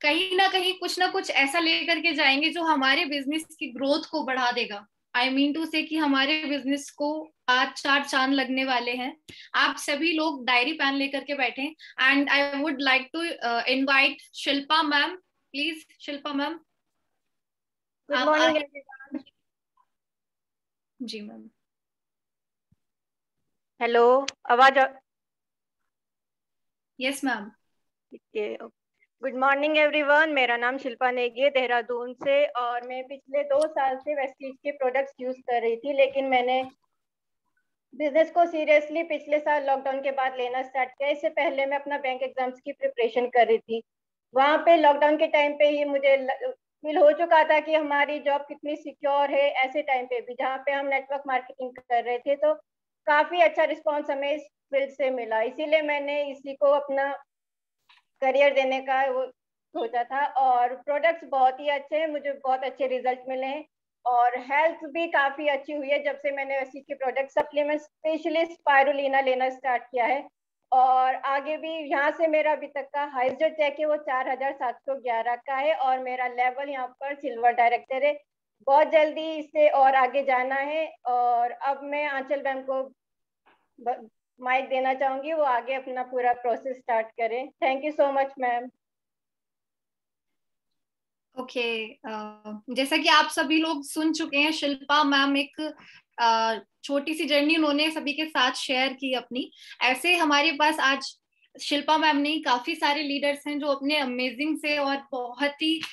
कहीं ना कहीं कुछ ना कुछ ऐसा लेकर के जाएंगे जो हमारे बिजनेस की ग्रोथ को बढ़ा देगा। आई मीन टू से कि हमारे बिजनेस को आज चार चांद लगने वाले हैं। आप सभी लोग डायरी पेन लेकर के बैठे। And I would like to invite Shilpa ma'am. Please Shilpa ma'am, good आप मॉर्निंग आगे। एवरीवन। जी मैम। हेलो, आवाज yes ma'am. Good morning everyone. मेरा नाम शिल्पा नेगी है, देहरादून से। और मैं पिछले 2 साल से वेस्टीज के प्रोडक्ट्स यूज कर रही थी, लेकिन मैंने बिजनेस को सीरियसली पिछले साल लॉकडाउन के बाद लेना स्टार्ट किया। इससे पहले मैं अपना बैंक एग्जाम्स की प्रिपरेशन कर रही थी। वहां पे लॉकडाउन के टाइम पे ही मुझे फील हो चुका था कि हमारी जॉब कितनी सिक्योर है। ऐसे टाइम पे भी जहाँ पे हम नेटवर्क मार्केटिंग कर रहे थे, तो काफी अच्छा रिस्पॉन्स हमें इस फील्ड से मिला। इसीलिए मैंने इसी को अपना करियर देने का वो सोचा था। और प्रोडक्ट्स बहुत ही अच्छे हैं, मुझे बहुत अच्छे रिजल्ट मिले हैं। और हेल्थ भी काफी अच्छी हुई है जब से मैंने वैसी के प्रोडक्ट सप्लीमेंट स्पेशली स्पाइरुलिना लेना स्टार्ट किया है। और आगे भी यहाँ से मेरा अभी तक का हाईएस्ट जो चेक है वो 4711 का है, और मेरा लेवल यहाँ पर सिल्वर डायरेक्टर है। बहुत जल्दी इससे और आगे जाना है। और अब मैं आंचल मैम को माइक देना चाहूंगी, वो आगे अपना पूरा प्रोसेस स्टार्ट करें। Thank you so much ma'am. Okay. जैसा कि आप सभी लोग सुन चुके हैं, शिल्पा मैम एक छोटी सी जर्नी उन्होंने सभी के साथ शेयर की अपनी। ऐसे हमारे पास आज शिल्पा मैम नहीं, काफी सारे लीडर्स हैं जो अपने अमेजिंग से और बहुत ही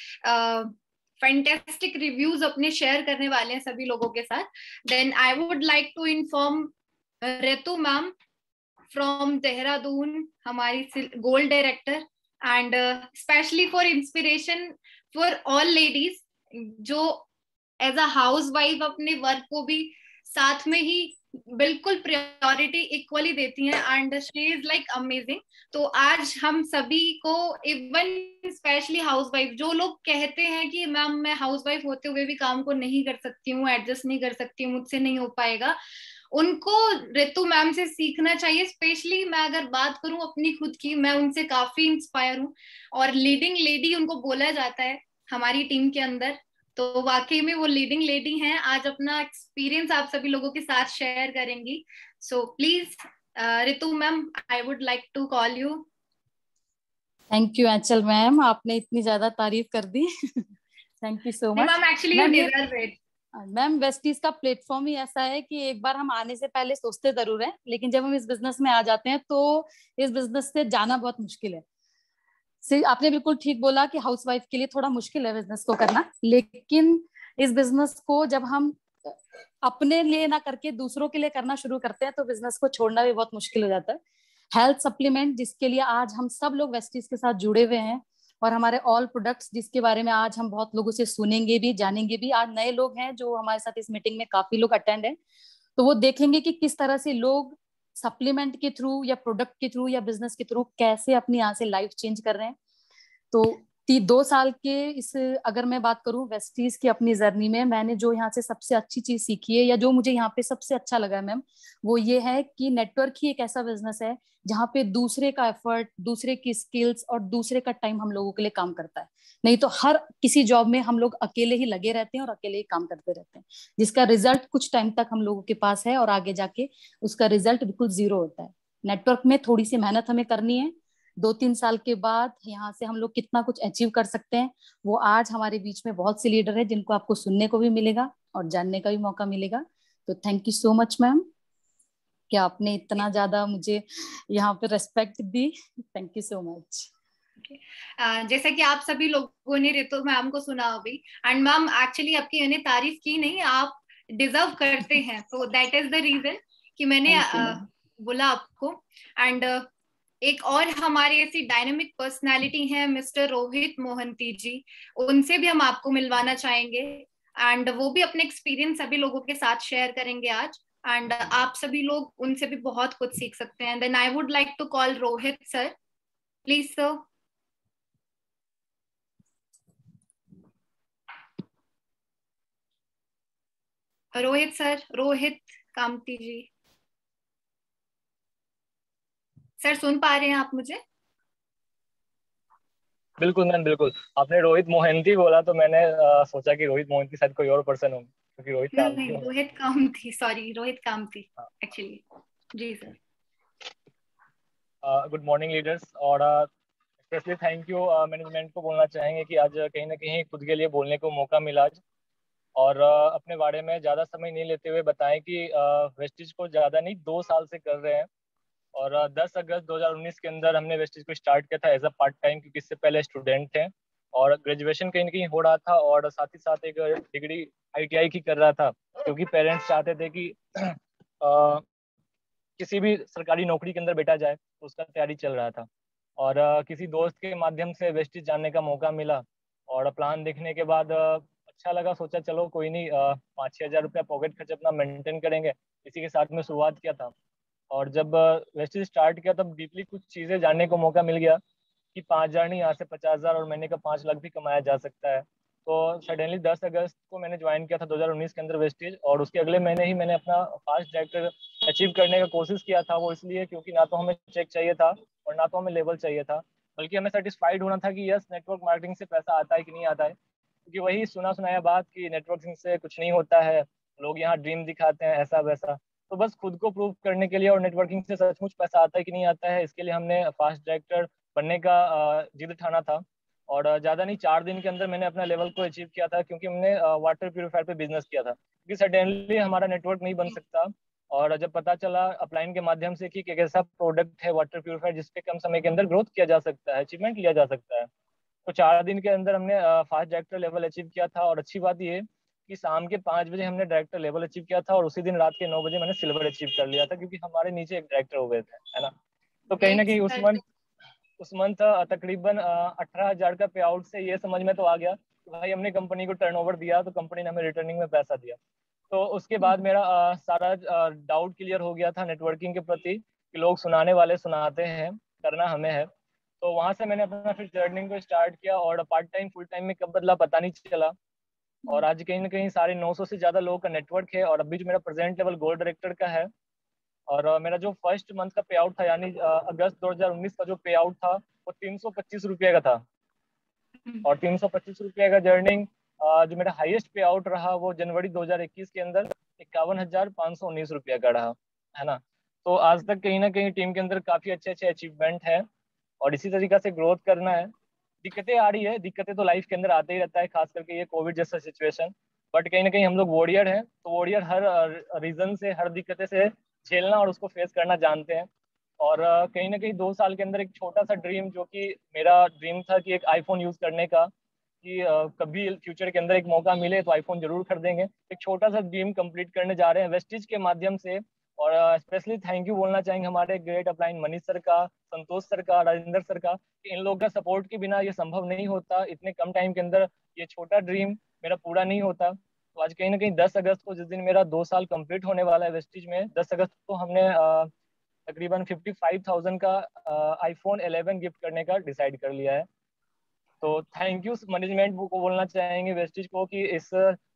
फैंटेस्टिक रिव्यूज अपने शेयर करने वाले हैं सभी लोगों के साथ। Then I would like to inform Ritu ma'am from Dehradun, हमारी gold director. And specially for inspiration for all ladies जो एज अ हाउस वाइफ अपने वर्क को भी साथ में ही बिल्कुल प्रायोरिटी इक्वली देती हैं। And she is like amazing. तो आज हम सभी को, इवन स्पेशली हाउस वाइफ जो लोग कहते हैं कि मैम मैं हाउस वाइफ होते हुए भी काम को नहीं कर सकती हूँ, एडजस्ट नहीं कर सकती हूँ, मुझसे नहीं हो पाएगा, उनको रितु मैम से सीखना चाहिए। स्पेशली मैं अगर बात करूं अपनी खुद की, मैं उनसे काफी इंस्पायर हूं। और लीडिंग लेडी उनको बोला जाता है हमारी टीम के अंदर। तो वाकई में वो लीडिंग लेडी हैं। आज अपना एक्सपीरियंस आप सभी लोगों के साथ शेयर करेंगी। So please Ritu ma'am, I would like to call you. Thank you Aanchal ma'am, आपने इतनी ज्यादा तारीफ कर दी। Thank you so much ma'am actually you ma'am. ये डिजर्व इट। मैम वेस्टीज का प्लेटफॉर्म ही ऐसा है कि एक बार हम आने से पहले सोचते जरूर हैं, लेकिन जब हम इस बिजनेस में आ जाते हैं तो इस बिजनेस से जाना बहुत मुश्किल है। आपने बिल्कुल ठीक बोला कि हाउसवाइफ के लिए थोड़ा मुश्किल है बिजनेस को करना, लेकिन इस बिजनेस को जब हम अपने लिए ना करके दूसरों के लिए करना शुरू करते हैं तो बिजनेस को छोड़ना भी बहुत मुश्किल हो जाता है। हेल्थ सप्लीमेंट जिसके लिए आज हम सब लोग वेस्टीज के साथ जुड़े हुए हैं, और हमारे ऑल प्रोडक्ट्स जिसके बारे में आज हम बहुत लोगों से सुनेंगे भी जानेंगे भी। आज नए लोग हैं जो हमारे साथ इस मीटिंग में, काफी लोग अटेंड हैं, तो वो देखेंगे कि किस तरह से लोग सप्लीमेंट के थ्रू या प्रोडक्ट के थ्रू या बिजनेस के थ्रू कैसे अपनी यहाँ से लाइफ चेंज कर रहे हैं। तो 2 साल के इस, अगर मैं बात करूं वेस्टीज की अपनी जर्नी में, मैंने जो यहाँ से सबसे अच्छी चीज सीखी है या जो मुझे यहाँ पे सबसे अच्छा लगा है मैम, वो ये है कि नेटवर्क ही एक ऐसा बिजनेस है जहाँ पे दूसरे का एफर्ट, दूसरे की स्किल्स और दूसरे का टाइम हम लोगों के लिए काम करता है। नहीं तो हर किसी जॉब में हम लोग अकेले ही लगे रहते हैं और अकेले ही काम करते रहते हैं, जिसका रिजल्ट कुछ टाइम तक हम लोगों के पास है और आगे जाके उसका रिजल्ट बिल्कुल जीरो होता है। नेटवर्क में थोड़ी सी मेहनत हमें करनी है। 2-3 साल के बाद यहाँ से हम लोग कितना कुछ अचीव कर सकते हैं, वो आज हमारे बीच में बहुत से लीडर है जिनको आपको सुनने को भी मिलेगा और जानने का भी मौका मिलेगा। तो thank you so much ma'am कि आपने इतना ज्यादा मुझे यहाँ पे रेस्पेक्ट दी। Thank you so much. जैसा कि आप सभी लोगों ने रितु मैम को सुना अभी, एंड मैम एक्चुअली आपकी मैंने तारीफ की नहीं, आप डिजर्व करते हैं, तो दैट इज द रीजन कि मैंने थैंक यू मैम। बोला आपको। एंड एक और हमारी ऐसी डायनेमिक पर्सनालिटी है मिस्टर रोहित मोहंती जी, उनसे भी हम आपको मिलवाना चाहेंगे। एंड वो भी अपने एक्सपीरियंस सभी लोगों के साथ शेयर करेंगे आज। एंड आप सभी लोग उनसे भी बहुत कुछ सीख सकते हैं। Then I would like to call Rohit sir, please sir. Rohit sir, Rohit Kamati ji, sir सुन पा रहे हैं आप मुझे? बिल्कुल मैम बिल्कुल। आपने रोहित मोहंती बोला तो मैंने सोचा कि रोहित मोहंती शायद कोई और पर्सन हो, क्योंकि रोहित नहीं कामती नहीं, हो। रोहित कामती, सॉरी रोहित कामती हाँ। एक्चुअली। जी सर। गुड मॉर्निंग लीडर्स, और स्पेशली थैंक यू मैनेजमेंट को बोलना चाहेंगे कि आज कहीं ना कहीं खुद के लिए बोलने को मौका मिला आज। और अपने बारे में ज़्यादा समय नहीं लेते हुए बताएं कि वेस्टिज को ज़्यादा नहीं 2 साल से कर रहे हैं। और 10 अगस्त 2019 के अंदर हमने वेस्टिज को स्टार्ट किया था एज अ पार्ट टाइम, क्योंकि इससे पहले स्टूडेंट थे और ग्रेजुएशन कहीं ना कहीं हो रहा था, और साथ ही साथ एक डिग्री आईटीआई की कर रहा था, क्योंकि पेरेंट्स चाहते थे कि किसी भी सरकारी नौकरी के अंदर बैठा जाए, तो उसका तैयारी चल रहा था। और किसी दोस्त के माध्यम से वेस्टिज जानने का मौका मिला, और प्लान देखने के बाद अच्छा लगा, सोचा चलो कोई नहीं, 5-6 हज़ार रुपया पॉकेट खर्च अपना मेंटेन करेंगे, इसी के साथ में शुरुआत किया था। और जब वेस्टिज स्टार्ट किया तब डीपली कुछ चीज़ें जानने को मौका मिल गया कि 5 हज़ार नहीं, यहाँ से 50 हज़ार और महीने का 5 लाख भी कमाया जा सकता है। तो सडनली 10 अगस्त को मैंने ज्वाइन किया था 2019 के अंदर वेस्टेज, और उसके अगले महीने ही मैंने अपना फास्ट डायरेक्टर अचीव करने का कोशिश किया था। वो इसलिए क्योंकि ना तो हमें चेक चाहिए था और ना तो हमें लेवल चाहिए था, बल्कि हमें सेटिस्फाइड होना था कि यस, नेटवर्क मार्केटिंग से पैसा आता है कि नहीं आता है। क्योंकि वही सुना सुनाया बात कि नेटवर्किंग से कुछ नहीं होता है, लोग यहाँ ड्रीम दिखाते हैं ऐसा वैसा। तो बस खुद को प्रूव करने के लिए और नेटवर्किंग से सचमुच पैसा आता है कि नहीं आता है, इसके लिए हमने फास्ट डायरेक्टर बनने का जिद ठाना था। और ज़्यादा नहीं, 4 दिन के अंदर मैंने अपना लेवल को अचीव किया था, क्योंकि हमने वाटर प्यूरिफायर पे बिजनेस किया था, क्योंकि सडनली हमारा नेटवर्क नहीं बन सकता। और जब पता चला अपलाइन के माध्यम से कि एक ऐसा प्रोडक्ट है वाटर प्यूरिफायर जिसपे कम समय के अंदर ग्रोथ किया जा सकता है, अचीवमेंट लिया जा सकता है, तो 4 दिन के अंदर हमने फास्ट डायरेक्टर लेवल अचीव किया था। और अच्छी बात ये कि शाम के 5 बजे हमने डायरेक्टर लेवल अचीव किया था, और उसी दिन रात के 9 बजे मैंने सिल्वर अचीव कर लिया था, क्योंकि हमारे नीचे एक डायरेक्टर हो गए थे, है ना। तो कहीं ना ग्रेट कहीं सर। उस मंथ तकरीबन 18 हज़ार का पे आउट से ये समझ में तो आ गया कि भाई हमने कंपनी को टर्नओवर दिया, तो कंपनी ने हमें रिटर्निंग में पैसा दिया। तो उसके बाद मेरा सारा डाउट क्लियर हो गया था नेटवर्किंग के प्रति, कि लोग सुनाने वाले सुनाते हैं, करना हमें है। तो वहां से मैंने अपना फिर जर्निंग को स्टार्ट किया, और पार्ट टाइम फुल टाइम में कब बदला पता नहीं चला। और आज कहीं ना कहीं 950 से ज्यादा लोगों का नेटवर्क है, और अभी जो मेरा प्रेजेंट लेवल गोल्ड डायरेक्टर का है। और मेरा जो फर्स्ट मंथ का पे आउट था, यानी अगस्त 2019 का जो पे आउट था, वो 325 रुपये का था। और 325 रुपये का जर्निंग, जो मेरा हाईएस्ट पे आउट रहा वो जनवरी 2021 के अंदर 51,519 रुपये का रहा, है ना। तो आज तक कहीं ना कहीं टीम के अंदर काफी अच्छे अच्छे अचीवमेंट है, और इसी तरीके से ग्रोथ करना है। दिक्कतें आ रही है, दिक्कतें तो लाइफ के अंदर आते ही रहता है, खास करके ये कोविड जैसा सिचुएशन। बट कहीं ना कहीं हम लोग वॉरियर हैं, तो वॉरियर हर रीजन से, हर दिक्कतें से झेलना और उसको फेस करना जानते हैं। और कहीं ना कहीं 2 साल के अंदर एक छोटा सा ड्रीम, जो कि मेरा ड्रीम था कि एक आईफोन यूज करने का, कि कभी फ्यूचर के अंदर एक मौका मिले तो आईफोन जरूर खरीदेंगे, एक छोटा सा ड्रीम कंप्लीट करने जा रहे हैं वेस्टिज के माध्यम से। और स्पेशली थैंक यू बोलना चाहेंगे हमारे ग्रेट अपलाइन मनीष सर का, संतोष सर का, राजेंद्र सर का, कि इन लोगों का सपोर्ट के बिना ये संभव नहीं होता, इतने कम टाइम के अंदर ये छोटा ड्रीम मेरा पूरा नहीं होता। तो आज कहीं ना कहीं 10 अगस्त को, जिस दिन मेरा 2 साल कंप्लीट होने वाला है वेस्टिज में, 10 अगस्त को हमने तकरीबन 55,000 का आईफोन 11 गिफ्ट करने का डिसाइड कर लिया है। तो थैंक यू मैनेजमेंट को बोलना चाहेंगे वेस्टिज को, कि इस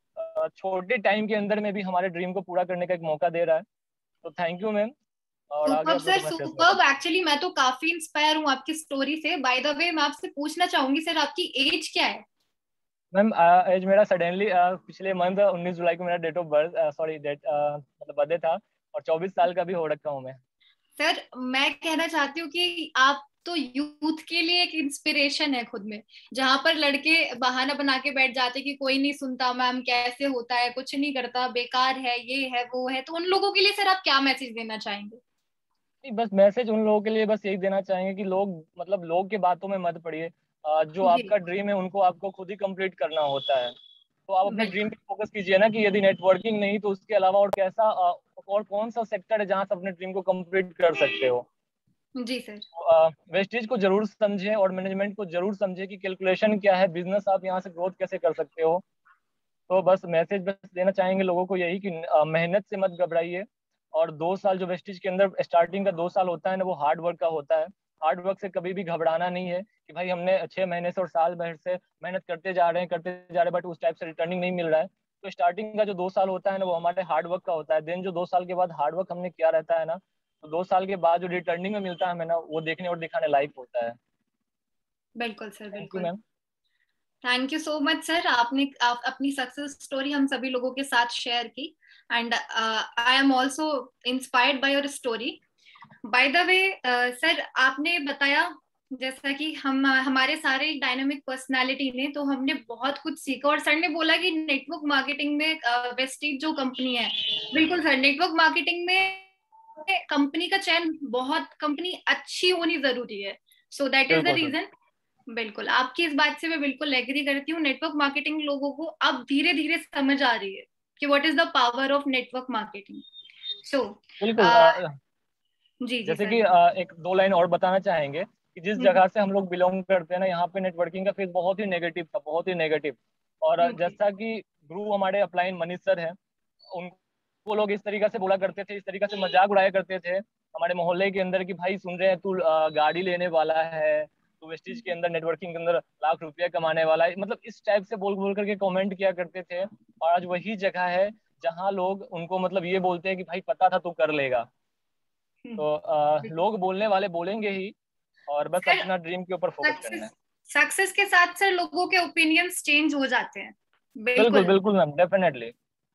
छोटे टाइम के अंदर में भी हमारे ड्रीम को पूरा करने का एक मौका दे रहा है। तो थैंक यू मैम, और आगे सुपर्ब आप लोग सर, अपना शेयर करें। सुपर्ब। एक्चुअली मैं तो काफी इंस्पायर हूँ आपकी स्टोरी से। बाय द वे मैं आपसे पूछना चाहूंगी सर, आपकी एज क्या है? मैम एज मेरा सडनली पिछले मंथ 19 जुलाई को मेरा date of birth, sorry date मतलब बर्थडे था, और 24 साल का भी हो रखा हूँ मैं। सर मैं कहना चाहती हूँ कि आप तो यूथ के लिए एक इंस्पिरेशन है खुद में। जहां पर लड़के बहाना बना के बैठ जाते कि कोई नहीं सुनता, मैम कैसे होता है, कुछ नहीं करता, बेकार है, ये है वो है, तो उन लोगों के लिए सर आप क्या मैसेज देना चाहेंगे? नहीं, बस मैसेज उन लोगों के लिए बस यही देना चाहेंगे कि लोग, मतलब लोग के बातों में मत पड़िए। जो जी आपका ड्रीम है उनको आपको खुद ही कंप्लीट करना होता है। तो आप अपने ड्रीम बिल्कुल। पे फोकस कीजिए ना, कि यदि नेटवर्किंग नहीं तो उसके अलावा और कैसा और कौन सा सेक्टर है जहाँ से अपने ड्रीम को कंप्लीट कर सकते हो। जी सर। वेस्टेज को जरूर समझें, और मैनेजमेंट को जरूर समझें कि कैलकुलेशन क्या है, बिजनेस आप यहाँ से ग्रोथ कैसे कर सकते हो। तो बस मैसेज बस देना चाहेंगे लोगों को यही, कि मेहनत से मत घबराइए। और 2 साल जो वेस्टिज के अंदर स्टार्टिंग का 2 साल होता है ना, वो हार्ड वर्क का होता है। हार्ड वर्क से कभी भी घबराना नहीं है, कि भाई हमने 6 महीने से और साल भर से मेहनत करते जा रहे हैं, करते जा रहे हैं, बट उस टाइप से रिटर्निंग नहीं मिल रहा है। तो स्टार्टिंग का जो 2 साल होता है ना, वो हमारे हार्ड वर्क का होता है। देन जो 2 साल के बाद हार्ड वर्क हमने किया रहता है ना, तो 2 साल के बाद जो रिटर्निंग में मिलता है हमें ना, वो देखने और दिखाने लायक होता है। बिल्कुल सर, थैंक यू बिल्कुल। Ma'am. Thank you so much sir, आपने अपनी सक्सेस स्टोरी हम सभी लोगों के साथ शेयर की, and I am also inspired by your story. By the way sir, आपने बताया जैसा कि हमारे सारे डायनामिक पर्सनालिटी ने, तो हमने बहुत कुछ सीखा, और सर ने बोला कि नेटवर्क मार्केटिंग में वेस्टीज जो कंपनी है, बिल्कुल सर, नेटवर्क मार्केटिंग में कंपनी का चयन, बहुत कंपनी अच्छी होनी जरूरी है, सो दैट इज द बिल्कुल सर। रीजन। बिल्कुल, आपकी इस बात से मैं बिल्कुल एग्री करती हूँ। नेटवर्क मार्केटिंग लोगों को अब धीरे धीरे समझ आ रही है कि what is the power of network marketing. So बिल्कुल जी जी जैसे सर, कि एक दो लाइन और बताना चाहेंगे कि जिस जगह से हम लोग बिलोंग करते हैं ना, यहाँ पे नेटवर्किंग का फेस बहुत ही नेगेटिव था, बहुत ही नेगेटिव। और जी जैसा कि गुरु हमारे अपलाइन मनीष सर हैं, उनको लोग इस तरीके से बोला करते थे, इस तरीके से मजाक उड़ाया करते थे हमारे मोहल्ले के अंदर कि भाई सुन रहे हैं तू गाड़ी लेने वाला है, तो वेस्टीज के अंदर नेटवर्किंग के अंदर लाख रुपया कमाने वाला है, मतलब इस टाइप से बोल बोल करके कमेंट किया करते थे। और आज वही जगह है जहाँ लोग उनको मतलब ये बोलते हैं कि भाई पता था तू कर लेगा। तो लोग बोलने वाले बोलेंगे ही, और बस सर, अपना ड्रीम के ऊपर फोकस करना है। सक्सेस के साथ सर लोगों के ओपिनियंस चेंज हो जाते हैं। बिल्कुल बिल्कुल बिल्कुल मैम, डेफिनेटली।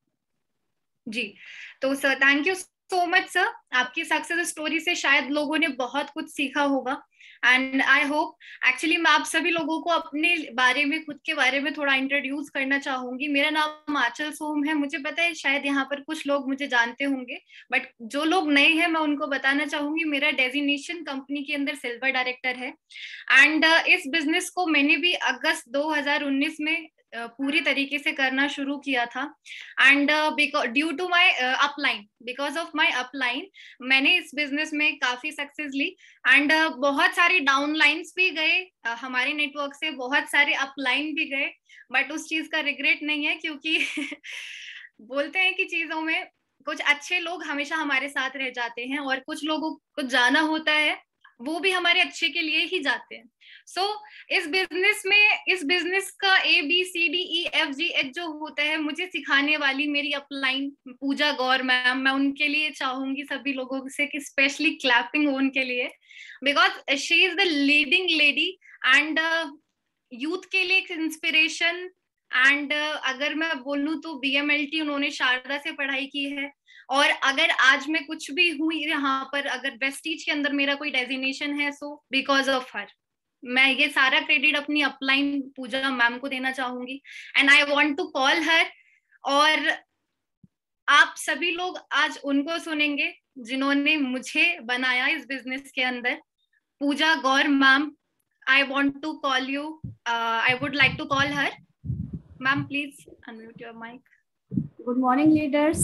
जी। तो sir, thank you so much sir, आपकी सक्सेस स्टोरी से शायद लोगों ने बहुत कुछ सीखा होगा, एंड आई होप, एक्चुअली मैं आप सभी लोगों को अपने बारे में, खुद के बारे में थोड़ा इंट्रोड्यूस करना चाहूंगी। मेरा नाम आंचल सोम है, मुझे पता है शायद यहाँ पर कुछ लोग मुझे जानते होंगे, बट जो लोग नए हैं मैं उनको बताना चाहूंगी, मेरा डेजिग्नेशन कंपनी के अंदर सिल्वर डायरेक्टर है, एंड इस बिजनेस को मैंने भी अगस्त 2019 में पूरी तरीके से करना शुरू किया था, and due to my upline, because of my upline, मैंने इस बिजनेस में काफी सक्सेस ली, एंड बहुत सारे डाउनलाइंस भी गए, हमारे नेटवर्क से बहुत सारे अपलाइन भी गए, बट उस चीज का रिग्रेट नहीं है, क्योंकि बोलते हैं कि चीजों में कुछ अच्छे लोग हमेशा हमारे साथ रह जाते हैं, और कुछ लोगों को जाना होता है, वो भी हमारे अच्छे के लिए ही जाते हैं। सो इस बिजनेस का ABCDEFGH जो होता है, मुझे सिखाने वाली मेरी अपलाइन पूजा गौर मैम, मैं उनके लिए चाहूंगी सभी लोगों से कि स्पेशली क्लैपिंग उनके लिए, because she is the leading lady, and youth के लिए एक इंस्पिरेशन, एंड अगर मैं बोलूं तो BMLT उन्होंने शारदा से पढ़ाई की है, और अगर आज मैं कुछ भी हूँ यहाँ पर, अगर वेस्टीज के अंदर मेरा कोई डेजिग्नेशन है, सो बिकॉज ऑफ हर, मैं ये सारा क्रेडिट अपनी अपलाइन पूजा मैम को देना चाहूंगी, and I want to call her. और आप सभी लोग आज उनको सुनेंगे जिन्होंने मुझे बनाया इस बिजनेस के अंदर, Pooja Gaur ma'am. I want to call you, I would like to call her. Ma'am, please unmute your mic. Good morning, leaders.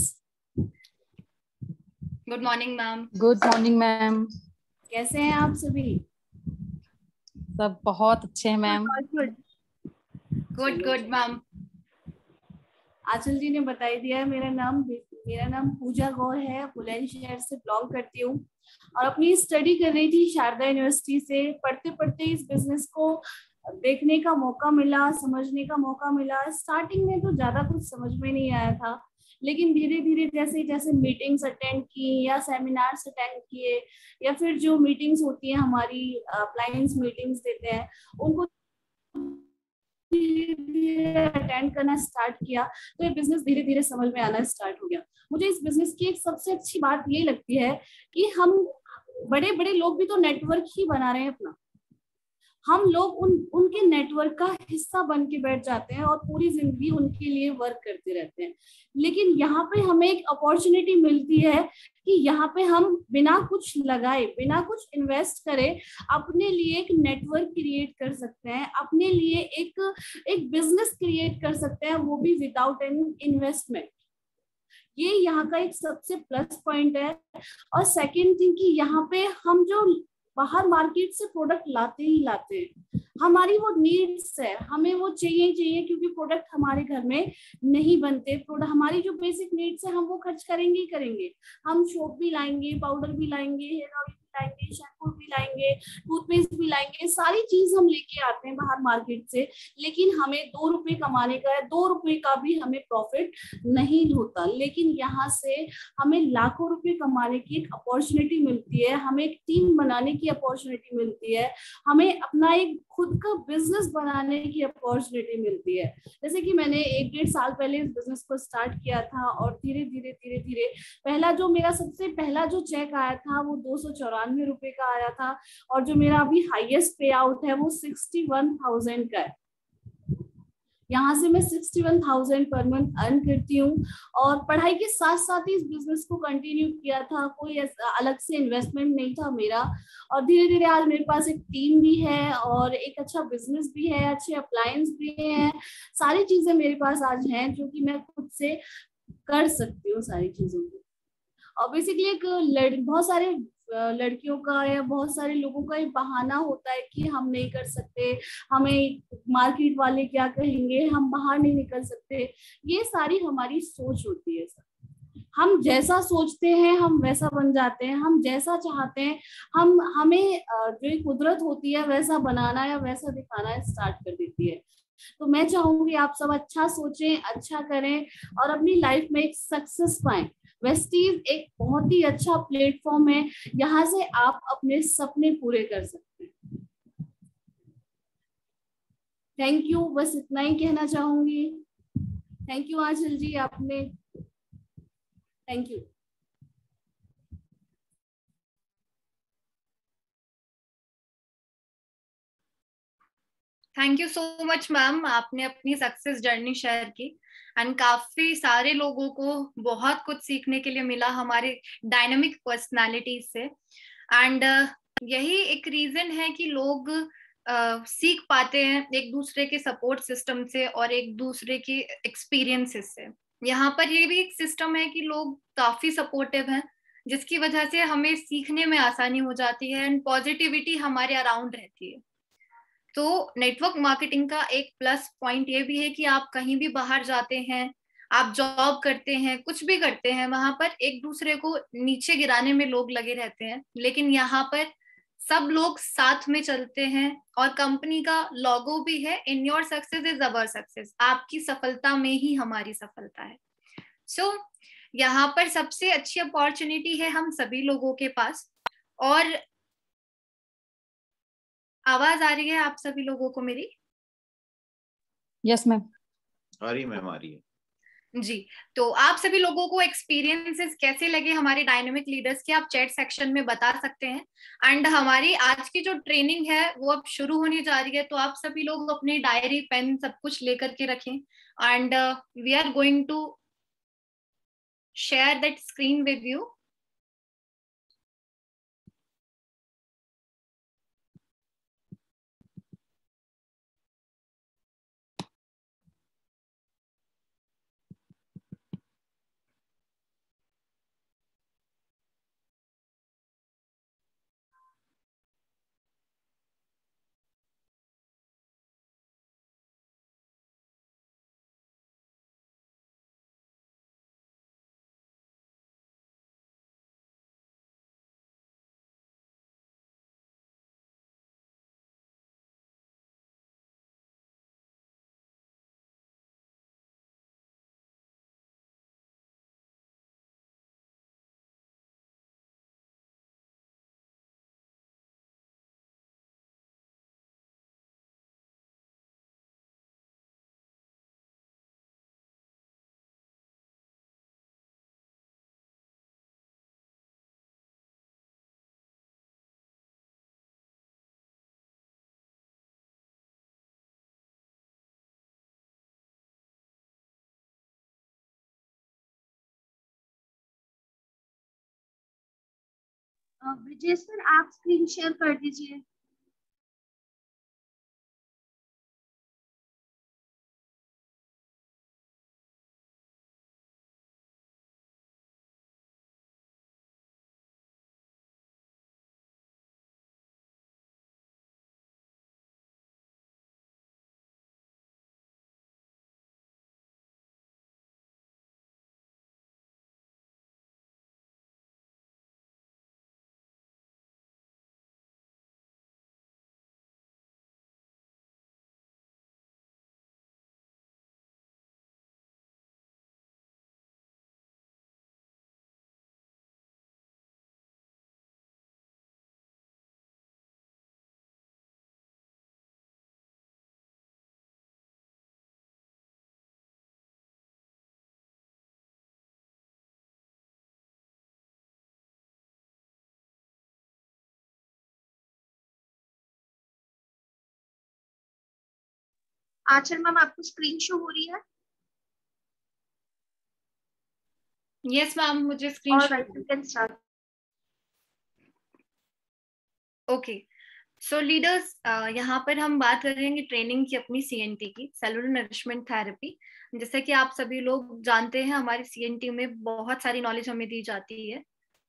Good morning, ma'am. Good morning ma'am. कैसे हैं आप सभी? सब बहुत अच्छे हैं मैम। Good, ma'am. आंचल जी ने बता ही दिया है, मेरा नाम पूजा गौर है, बुलंदशहर से बिलोंग करती हूँ, और अपनी स्टडी कर रही थी शारदा यूनिवर्सिटी से। पढ़ते पढ़ते इस बिजनेस को देखने का मौका मिला, समझने का मौका मिला। स्टार्टिंग में तो ज्यादा कुछ समझ में नहीं आया था, लेकिन धीरे धीरे जैसे जैसे मीटिंग्स अटेंड की या सेमिनार्स अटेंड किए, या फिर जो मीटिंग्स होती है हमारी, क्लाइंट्स मीटिंग्स देते हैं, उनको अटेंड करना स्टार्ट किया, तो ये बिजनेस धीरे धीरे समझ में आना स्टार्ट हो गया। मुझे इस बिजनेस की एक सबसे अच्छी बात ये लगती है कि हम बड़े बड़े लोग भी तो नेटवर्क ही बना रहे हैं अपना, हम लोग उनके नेटवर्क का हिस्सा बन के बैठ जाते हैं और पूरी जिंदगी उनके लिए वर्क करते रहते हैं। लेकिन यहाँ पे हमें एक अपॉर्चुनिटी मिलती है कि यहाँ पे हम बिना कुछ लगाए, बिना कुछ इन्वेस्ट करे, अपने लिए एक नेटवर्क क्रिएट कर सकते हैं, अपने लिए एक बिजनेस क्रिएट कर सकते हैं, वो भी विदाउट एनी इन्वेस्टमेंट। ये यहाँ का एक सबसे प्लस पॉइंट है। और सेकेंड थिंग कि यहाँ पे हम जो बाहर मार्केट से प्रोडक्ट लाते ही लाते हैं, हमारी वो नीड्स है, हमें वो चाहिए क्योंकि प्रोडक्ट हमारे घर में नहीं बनते। प्रोडक्ट हमारी जो बेसिक नीड्स है हम वो खर्च करेंगे ही करेंगे। हम सोप भी लाएंगे, पाउडर भी लाएंगे, हेयर ऑयल भी लाएंगे, शैम्पू भी लाएंगे, टूथपेस्ट भी लाएंगे, सारी चीज हम लेके आते हैं बाहर मार्केट से। लेकिन हमें 2 रुपए कमाने का है, 2 रुपए का भी हमें प्रॉफिट नहीं होता। लेकिन यहाँ से हमें लाखों रुपए कमाने की एक अपॉर्चुनिटी मिलती है, हमें एक टीम बनाने की अपॉर्चुनिटी मिलती है, हमें अपना एक खुद का बिजनेस बनाने की अपॉर्चुनिटी मिलती है। जैसे कि मैंने 1-1.5 साल पहले इस बिजनेस को स्टार्ट किया था और धीरे धीरे धीरे धीरे पहला जो मेरा सबसे पहला जो चेक आया था वो 294 रुपए का आया था, और जो मेरा अभी हाईएस्ट पे आउट है वो 61,000 का है। यहाँ से मैं 61,000 पर मंथ अर्न करती हूँ, और पढ़ाई के साथ साथ ही इस बिजनेस को कंटिन्यू किया था, कोई अलग से इन्वेस्टमेंट नहीं था मेरा। और धीरे धीरे आज मेरे पास एक टीम भी है और एक अच्छा बिजनेस भी है, अच्छे अप्लायंस भी हैं, सारी चीजें मेरे पास आज हैं जो कि मैं खुद से कर सकती हूँ सारी चीजों को। और बेसिकली एक बहुत सारे लड़कियों का या बहुत सारे लोगों का एक बहाना होता है कि हम नहीं कर सकते, हमें मार्केट वाले क्या कहेंगे, हम बाहर नहीं निकल सकते। ये सारी हमारी सोच होती है सर। हम जैसा सोचते हैं हम वैसा बन जाते हैं, हम जैसा चाहते हैं हमें जो एक कुदरत होती है वैसा बनाना या वैसा दिखाना स्टार्ट कर देती है। तो मैं चाहूंगी आप सब अच्छा सोचें, अच्छा करें और अपनी लाइफ में एक सक्सेस पाएं। वेस्टीज एक बहुत ही अच्छा प्लेटफॉर्म है, यहाँ से आप अपने सपने पूरे कर सकते हैं। थैंक यू, बस इतना ही कहना चाहूंगी। थैंक यू आंचल जी, आपने, thank you. Thank you so much ma'am, आपने अपनी सक्सेस जर्नी शेयर की एंड काफी सारे लोगों को बहुत कुछ सीखने के लिए मिला हमारे डायनामिक पर्सनालिटीज से। एंड यही एक रीजन है कि लोग सीख पाते हैं एक दूसरे के सपोर्ट सिस्टम से और एक दूसरे के एक्सपीरियंसेस से। यहाँ पर ये भी एक सिस्टम है कि लोग काफी सपोर्टिव हैं, जिसकी वजह से हमें सीखने में आसानी हो जाती है एंड पॉजिटिविटी हमारे अराउंड रहती है। तो नेटवर्क मार्केटिंग का एक प्लस पॉइंट ये भी है कि आप कहीं भी बाहर जाते हैं, आप जॉब करते हैं, कुछ भी करते हैं, वहां पर एक दूसरे को नीचे गिराने में लोग लगे रहते हैं, लेकिन यहाँ पर सब लोग साथ में चलते हैं और कंपनी का लोगो भी है, in your success is our success, आपकी सफलता में ही हमारी सफलता है। सो यहाँ पर सबसे अच्छी अपॉर्चुनिटी है हम सभी लोगों के पास। और आवाज आ रही है आप सभी लोगों को मेरी? Yes ma'am. आ रही मैम, आ रही है जी। तो आप सभी लोगों को एक्सपीरियंसेस कैसे लगे हमारे डायनेमिक लीडर्स के, आप चैट सेक्शन में बता सकते हैं। एंड हमारी आज की जो ट्रेनिंग है वो अब शुरू होने जा रही है, तो आप सभी लोग अपने डायरी पेन सब कुछ लेकर के रखें and we are going to share that screen with you. Brijesh sir, आप स्क्रीन शेयर कर दीजिए। आंचल मैम आपको स्क्रीन शो हो रही है? यस मैम, मुझे screen show. Alright, you can start. Okay, so leaders, यहाँ पर हम बात करेंगे ट्रेनिंग की, अपनी CNT की, सेलुलर नरिशमेंट थेरेपी। जैसे कि आप सभी लोग जानते हैं, हमारी CNT में बहुत सारी नॉलेज हमें दी जाती है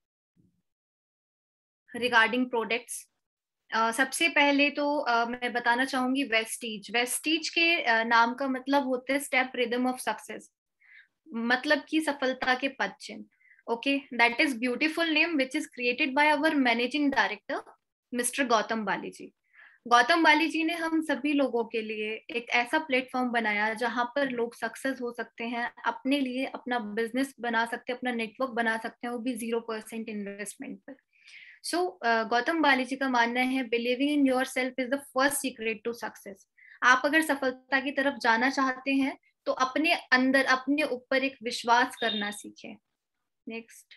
रिगार्डिंग प्रोडक्ट्स। सबसे पहले तो मैं बताना चाहूंगी वेस्टीज। वेस्टीज के नाम का मतलब होता है स्टेप रिदम ऑफ सक्सेस, मतलब कि सफलता के पद चिन्ह। Okay, that is beautiful name which is created by our managing director mister Gautam Bali ji. Gautam Bali ji ने हम सभी लोगों के लिए एक ऐसा प्लेटफॉर्म बनाया जहां पर लोग सक्सेस हो सकते हैं, अपने लिए अपना बिजनेस बना सकते हैं, अपना नेटवर्क बना सकते हैं, वो भी 0% इन्वेस्टमेंट पर। सो गौतम बाली जी का मानना है believing in yourself is the first secret to success. आप अगर सफलता की तरफ जाना चाहते हैं तो अपने अंदर, अपने ऊपर एक विश्वास करना सीखें। नेक्स्ट,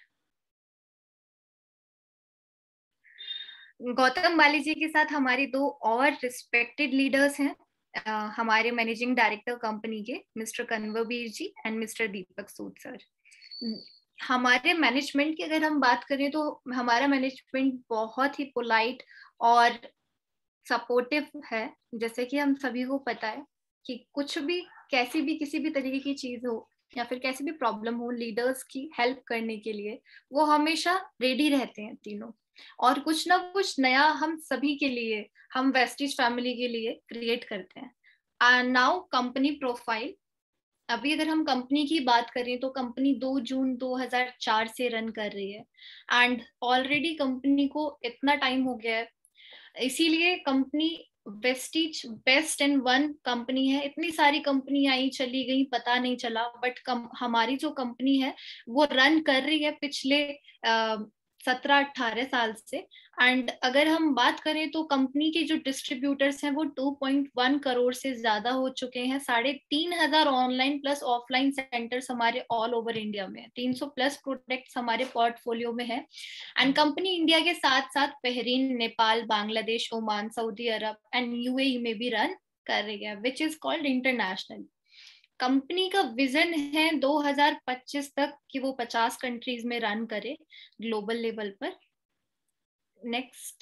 गौतम बाली जी के साथ हमारी 2 और रिस्पेक्टेड लीडर्स हैं, हमारे मैनेजिंग डायरेक्टर कंपनी के mister Kanwarbir ji and mister Deepak Sood sir. हमारे मैनेजमेंट की अगर हम बात करें तो हमारा मैनेजमेंट बहुत ही पोलाइट और सपोर्टिव है। जैसे कि हम सभी को पता है कि कुछ भी, कैसी भी, किसी भी तरीके की चीज हो या फिर कैसी भी प्रॉब्लम हो, लीडर्स की हेल्प करने के लिए वो हमेशा रेडी रहते हैं तीनों, और कुछ ना कुछ नया हम सभी के लिए, हम वेस्टीज फैमिली के लिए क्रिएट करते हैं। Now company profile. अभी अगर हम कंपनी की बात करें तो कंपनी 2 जून 2004 से रन कर रही है, एंड ऑलरेडी कंपनी को इतना टाइम हो गया है, इसीलिए company Vestige best and one company है। इतनी सारी कंपनी आई चली गई, पता नहीं चला, बट हमारी जो कंपनी है वो रन कर रही है पिछले 17-18 साल से। एंड अगर हम बात करें तो कंपनी के जो डिस्ट्रीब्यूटर्स हैं वो 2.1 करोड़ से ज्यादा हो चुके हैं। 3,500 ऑनलाइन प्लस ऑफलाइन सेंटर्स हमारे ऑल ओवर इंडिया में, 300 प्लस प्रोडक्ट्स हमारे पोर्टफोलियो में है। एंड कंपनी इंडिया के साथ साथ Bahrain, Nepal, Bangladesh, Oman, Saudi Arab and UAE में भी रन कर रही है, which is called international. Company का विजन है 2025 तक कि वो 50 कंट्रीज में रन करे ग्लोबल लेवल पर। नेक्स्ट,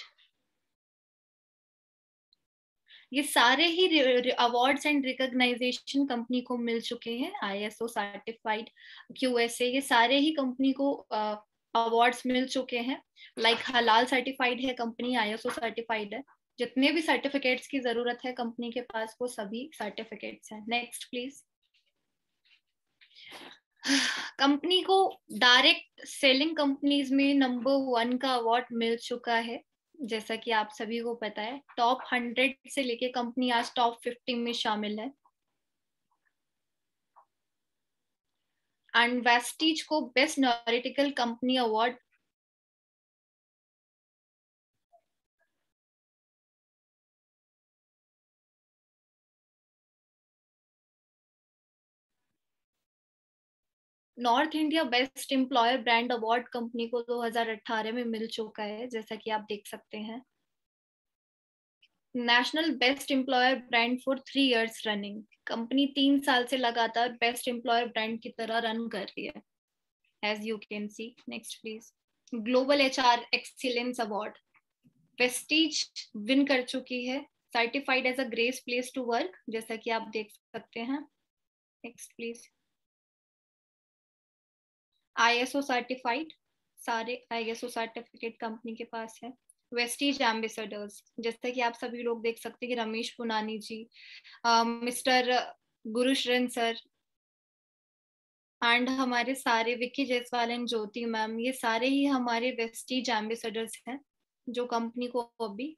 ये सारे ही अवार्ड्स एंड रिकॉग्नाइजेशन कंपनी को मिल चुके हैं। ISO सर्टिफाइड, QSA, ये सारे ही कंपनी को अवार्ड्स मिल चुके हैं। लाइक हलाल सर्टिफाइड है कंपनी, ISO सर्टिफाइड है। जितने भी सर्टिफिकेट्स की जरूरत है कंपनी के पास, वो सभी सर्टिफिकेट्स हैं। Next please. कंपनी को डायरेक्ट सेलिंग कंपनीज में नंबर 1 का अवार्ड मिल चुका है। जैसा कि आप सभी को पता है, टॉप 100 से लेके कंपनी आज टॉप 50 में शामिल है। एंड वेस्टीज को बेस्ट नॉरिटिकल company award North India best employer brand award company को 2018 में मिल चुका है, जैसा कि आप देख सकते हैं। National best employer brand for 3 years running, company 3 साल से लगातार बेस्ट एम्प्लॉयर ब्रांड की तरह रन कर रही है, as you can see. Next please. Global HR excellence award Vestige win कर चुकी है, certified as a great place to work, जैसा कि आप देख सकते हैं। Next please. ISO सर्टिफाइड, सारे ISO सर्टिफिकेट कंपनी के पास है। वेस्टीज एम्बेसडर्स, जैसा कि आप सभी लोग देख सकते हैं कि Ramesh Punani ji, mister Gurusharan sir and हमारे सारे विक्की जायसवाल एंड ज्योति मैम, ये सारे ही हमारे वेस्टीज एम्बेसडर्स हैं जो कंपनी को अभी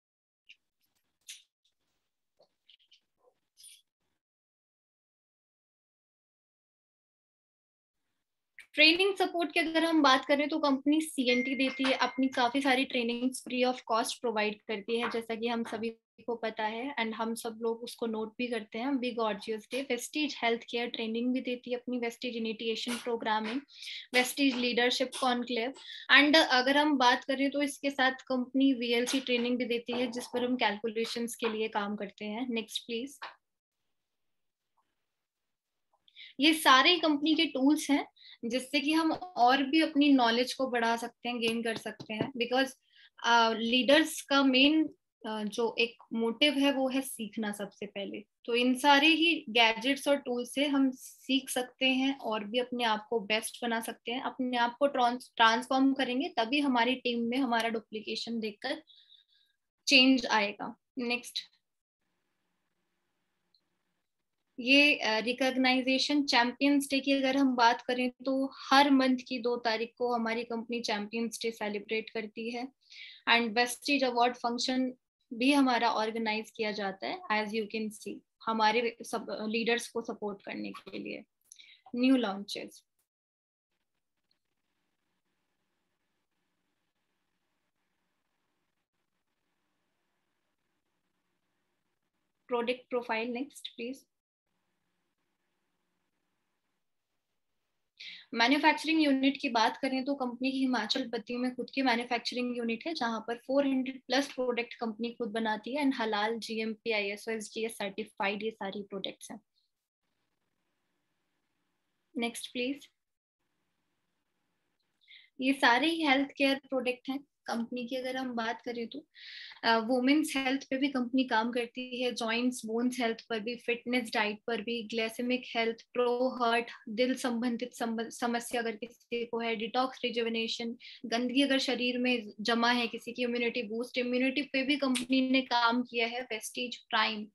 ट्रेनिंग सपोर्ट की अगर हम बात करें तो कंपनी CNT देती है, अपनी काफी सारी trainings free of cost provide करती है, जैसा कि हम सभी को पता है एंड हम सब लोग उसको नोट भी करते हैं। Big gorgeous day. Vestige health care training भी देती है अपनी, Vestige initiation programming, Vestige leadership conclave. And अगर हम बात करें तो इसके साथ कंपनी VLC ट्रेनिंग भी देती है, जिस पर हम कैलकुलेशंस के लिए काम करते हैं। Next please. ये सारे कंपनी के टूल्स हैं जिससे कि हम और भी अपनी नॉलेज को बढ़ा सकते हैं, गेन कर सकते हैं। बिकॉज लीडर्स का मेन जो एक मोटिव है वो है सीखना सबसे पहले। तो इन सारे ही गैजेट्स और टूल्स से हम सीख सकते हैं और भी अपने आप को बेस्ट बना सकते हैं, अपने आप को ट्रांसफॉर्म करेंगे, तभी हमारी टीम में हमारा डुप्लीकेशन देखकर चेंज आएगा। नेक्स्ट, ये रिकॉग्नाइजेशन चैंपियंस डे की अगर हम बात करें तो हर मंथ की 2 तारीख को हमारी कंपनी चैंपियंस डे सेलिब्रेट करती है। एंड वेस्टीज अवार्ड फंक्शन भी हमारा ऑर्गेनाइज किया जाता है, एज यू कैन सी, हमारे सब लीडर्स को सपोर्ट करने के लिए। New launches, product profile, next please. Manufacturing unit की बात करें तो कंपनी की हिमाचल पत्ती में खुद की मैन्युफैक्चरिंग यूनिट है, जहां पर 400+ प्रोडक्ट कंपनी खुद बनाती है एंड हलाल, GMP, ISO, SGS सर्टिफाइड ये सारी प्रोडक्ट्स हैं। Next please. ये सारे ही हेल्थ केयर प्रोडक्ट हैं कंपनी की। अगर हम बात करें तो वुमेन्स हेल्थ पे भी कंपनी काम करती है, जॉइंट्स बोन्स हेल्थ पर भी, फिटनेस डाइट पर भी, ग्लाइसेमिक हेल्थ, प्रो हार्ट, दिल संबंधित समस्या अगर किसी को है, डिटॉक्स, रिजुविनेशन, गंदगी अगर शरीर में जमा है किसी की, इम्यूनिटी बूस्ट, इम्यूनिटी पे भी कंपनी ने काम किया है, Vestige prime.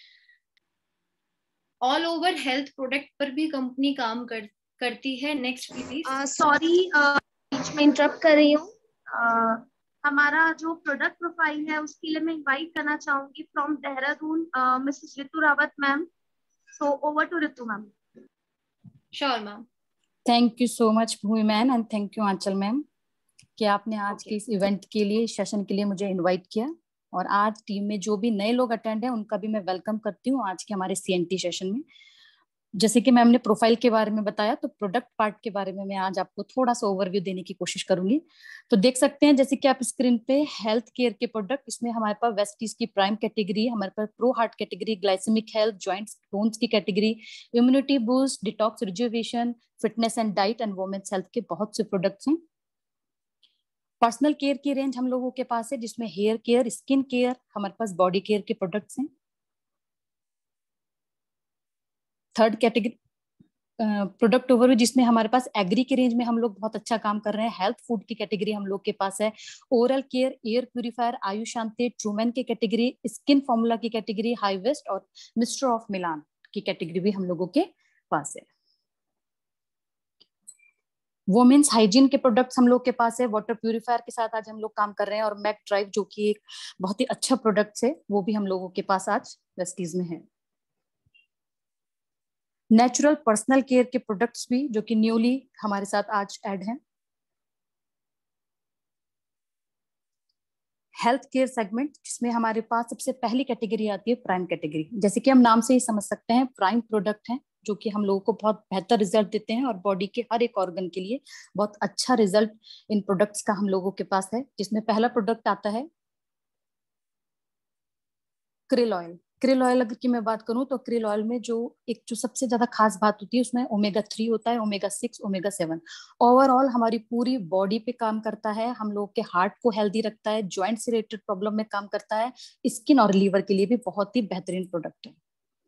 All over health product पर भी कंपनी काम करती है। Next please. सॉरी, बीच में इंटरप्ट कर रही हूँ। हमारा जो प्रोडक्ट प्रोफाइल है उसके लिए मैं इनवाइट करना चाहूंगी from Dehradun Mrs Ritu Rawat ma'am. So over to Ritu ma'am. Sure ma'am. Thank you so much Bhumi ma'am and thank you Aanchal ma'am कि आपने आज के इस इवेंट के लिए, सेशन के लिए मुझे इनवाइट किया। और आज टीम में जो भी नए लोग अटेंड हैं उनका भी मैं वेलकम करती हूँ आज के हमारे CNT सेशन में। जैसे कि मैम ने प्रोफाइल के बारे में बताया, तो प्रोडक्ट पार्ट के बारे में मैं आज आपको थोड़ा सा ओवरव्यू देने की कोशिश करूंगी। तो देख सकते हैं जैसे कि आप स्क्रीन पे हेल्थ केयर के प्रोडक्ट, इसमें हमारे पास वेस्टीज की प्राइम कैटेगरी, हमारे पास pro heart category, glycaemic health, joints bones की category, immunity boost, detox, rejuvenation, fitness and diet and women's health के बहुत से प्रोडक्ट्स हैं। पर्सनल केयर की रेंज हम लोगों के पास है, जिसमें हेयर केयर, स्किन केयर, हमारे पास बॉडी केयर के प्रोडक्ट्स हैं। थर्ड कैटेगरी प्रोडक्ट ओवरव्यू, जिसमें हमारे पास एग्री की रेंज में हम लोग बहुत अच्छा काम कर रहे हैं। हेल्थ फूड की कैटेगरी हम लोग के पास है, oral care, air purifier, Ayush Shanti, Trueman की कैटेगरी, स्किन फॉर्मूला की कैटेगरी, हाई वेस्ट और मिस्टर ऑफ मिलान की कैटेगरी भी हम लोगों के पास है। वुमेन्स हाइजीन के प्रोडक्ट्स हम लोग के पास है, वाटर प्यूरिफायर के साथ आज हम लोग काम कर रहे हैं, और मैक ड्राइव जो कि एक बहुत ही अच्छा प्रोडक्ट है, वो भी हम लोगों के पास आज वेस्टीज में है। नेचुरल पर्सनल केयर के प्रोडक्ट्स भी जो कि न्यूली हमारे साथ आज ऐड हैं। हेल्थ केयर सेगमेंट, जिसमें हमारे पास सबसे पहली कैटेगरी आती है प्राइम कैटेगरी। जैसे कि हम नाम से ही समझ सकते हैं, प्राइम प्रोडक्ट हैं जो कि हम लोगों को बहुत बेहतर रिजल्ट देते हैं और बॉडी के हर एक ऑर्गन के लिए बहुत अच्छा रिजल्ट इन प्रोडक्ट्स का हम लोगों के पास है। जिसमें पहला प्रोडक्ट आता है क्रिल ऑयल। क्रिल ऑयल अगर की मैं बात करूं तो क्रिल ऑयल में जो सबसे ज्यादा खास बात होती है, उसमें ओमेगा-3 होता है, ओमेगा-6, ओमेगा-7। ओवरऑल हमारी पूरी बॉडी पे काम करता है, हम लोग के हार्ट को हेल्दी रखता है, जॉइंट से रिलेटेड प्रॉब्लम में काम करता है, स्किन और लीवर के लिए भी बहुत ही बेहतरीन प्रोडक्ट है।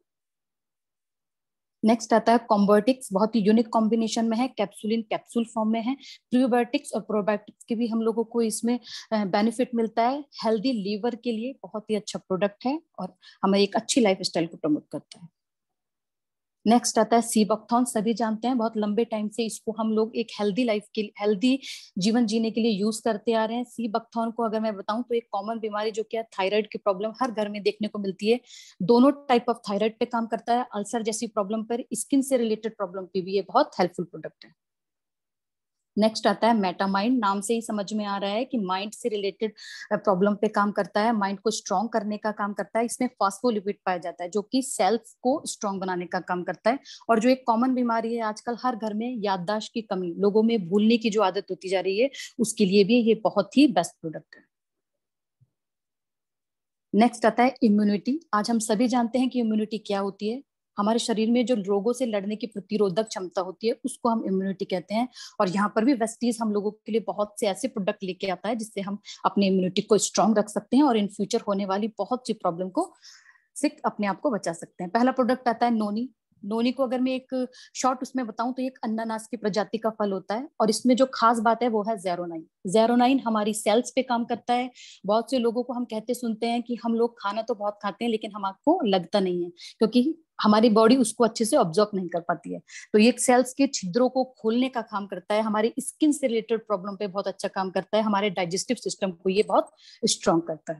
नेक्स्ट आता है कॉम्बर्टिक्स, बहुत ही यूनिक कॉम्बिनेशन में है, कैप्सूलिन कैप्सूल फॉर्म में है। प्रीबायोटिक्स और प्रोबायोटिक्स के भी हम लोगों को इसमें बेनिफिट मिलता है। हेल्दी लीवर के लिए बहुत ही अच्छा प्रोडक्ट है और हमारी एक अच्छी लाइफ स्टाइल को प्रमोट करता है। नेक्स्ट आता है सीबकथॉर्न। सभी जानते हैं बहुत लंबे टाइम से इसको हम लोग एक हेल्दी जीवन जीने के लिए यूज करते आ रहे हैं। सीबकथॉर्न को अगर मैं बताऊं तो एक कॉमन बीमारी जो कि थायराइड की प्रॉब्लम हर घर में देखने को मिलती है, दोनों टाइप ऑफ थायराइड पे काम करता है, अल्सर जैसी प्रॉब्लम पर, स्किन से रिलेटेड प्रॉब्लम पे भी ये बहुत हेल्पफुल प्रोडक्ट है। नेक्स्ट आता है मेटामाइंड। नाम से ही समझ में आ रहा है कि माइंड से रिलेटेड प्रॉब्लम पे काम करता है, माइंड को स्ट्रॉन्ग करने का काम करता है। इसमें फॉस्फोलिपिड पाया जाता है जो कि सेल्स को स्ट्रॉन्ग बनाने का काम करता है। और जो एक कॉमन बीमारी है आजकल हर घर में, याददाश्त की कमी, लोगों में भूलने की जो आदत होती जा रही है, उसके लिए भी ये बहुत ही बेस्ट प्रोडक्ट है। नेक्स्ट आता है इम्यूनिटी। आज हम सभी जानते हैं कि इम्यूनिटी क्या होती है। हमारे शरीर में जो रोगों से लड़ने की प्रतिरोधक क्षमता होती है उसको हम इम्यूनिटी कहते हैं। और यहाँ पर भी वेस्टीज हम लोगों के लिए बहुत से ऐसे प्रोडक्ट लेके आता है जिससे हम अपनी इम्यूनिटी को स्ट्रांग रख सकते हैं और इन फ्यूचर होने वाली बहुत सी प्रॉब्लम को से अपने आप को बचा सकते हैं। पहला प्रोडक्ट आता है नोनी। नोनी को अगर मैं एक शॉर्ट उसमें बताऊं तो एक अनानास की प्रजाति का फल होता है और इसमें जो खास बात है वो है ज़ेरोनाइन। ज़ेरोनाइन हमारी सेल्स पे काम करता है। बहुत से लोगों को हम कहते सुनते हैं कि हम लोग खाना तो बहुत खाते हैं लेकिन हमको लगता नहीं है क्योंकि हमारी बॉडी उसको अच्छे से ऑब्जॉर्व नहीं कर पाती है। तो ये सेल्स के छिद्रों को खोलने का काम करता है, हमारी स्किन से रिलेटेड प्रॉब्लम पे बहुत अच्छा काम करता है, हमारे डाइजेस्टिव सिस्टम को ये बहुत स्ट्रांग करता है।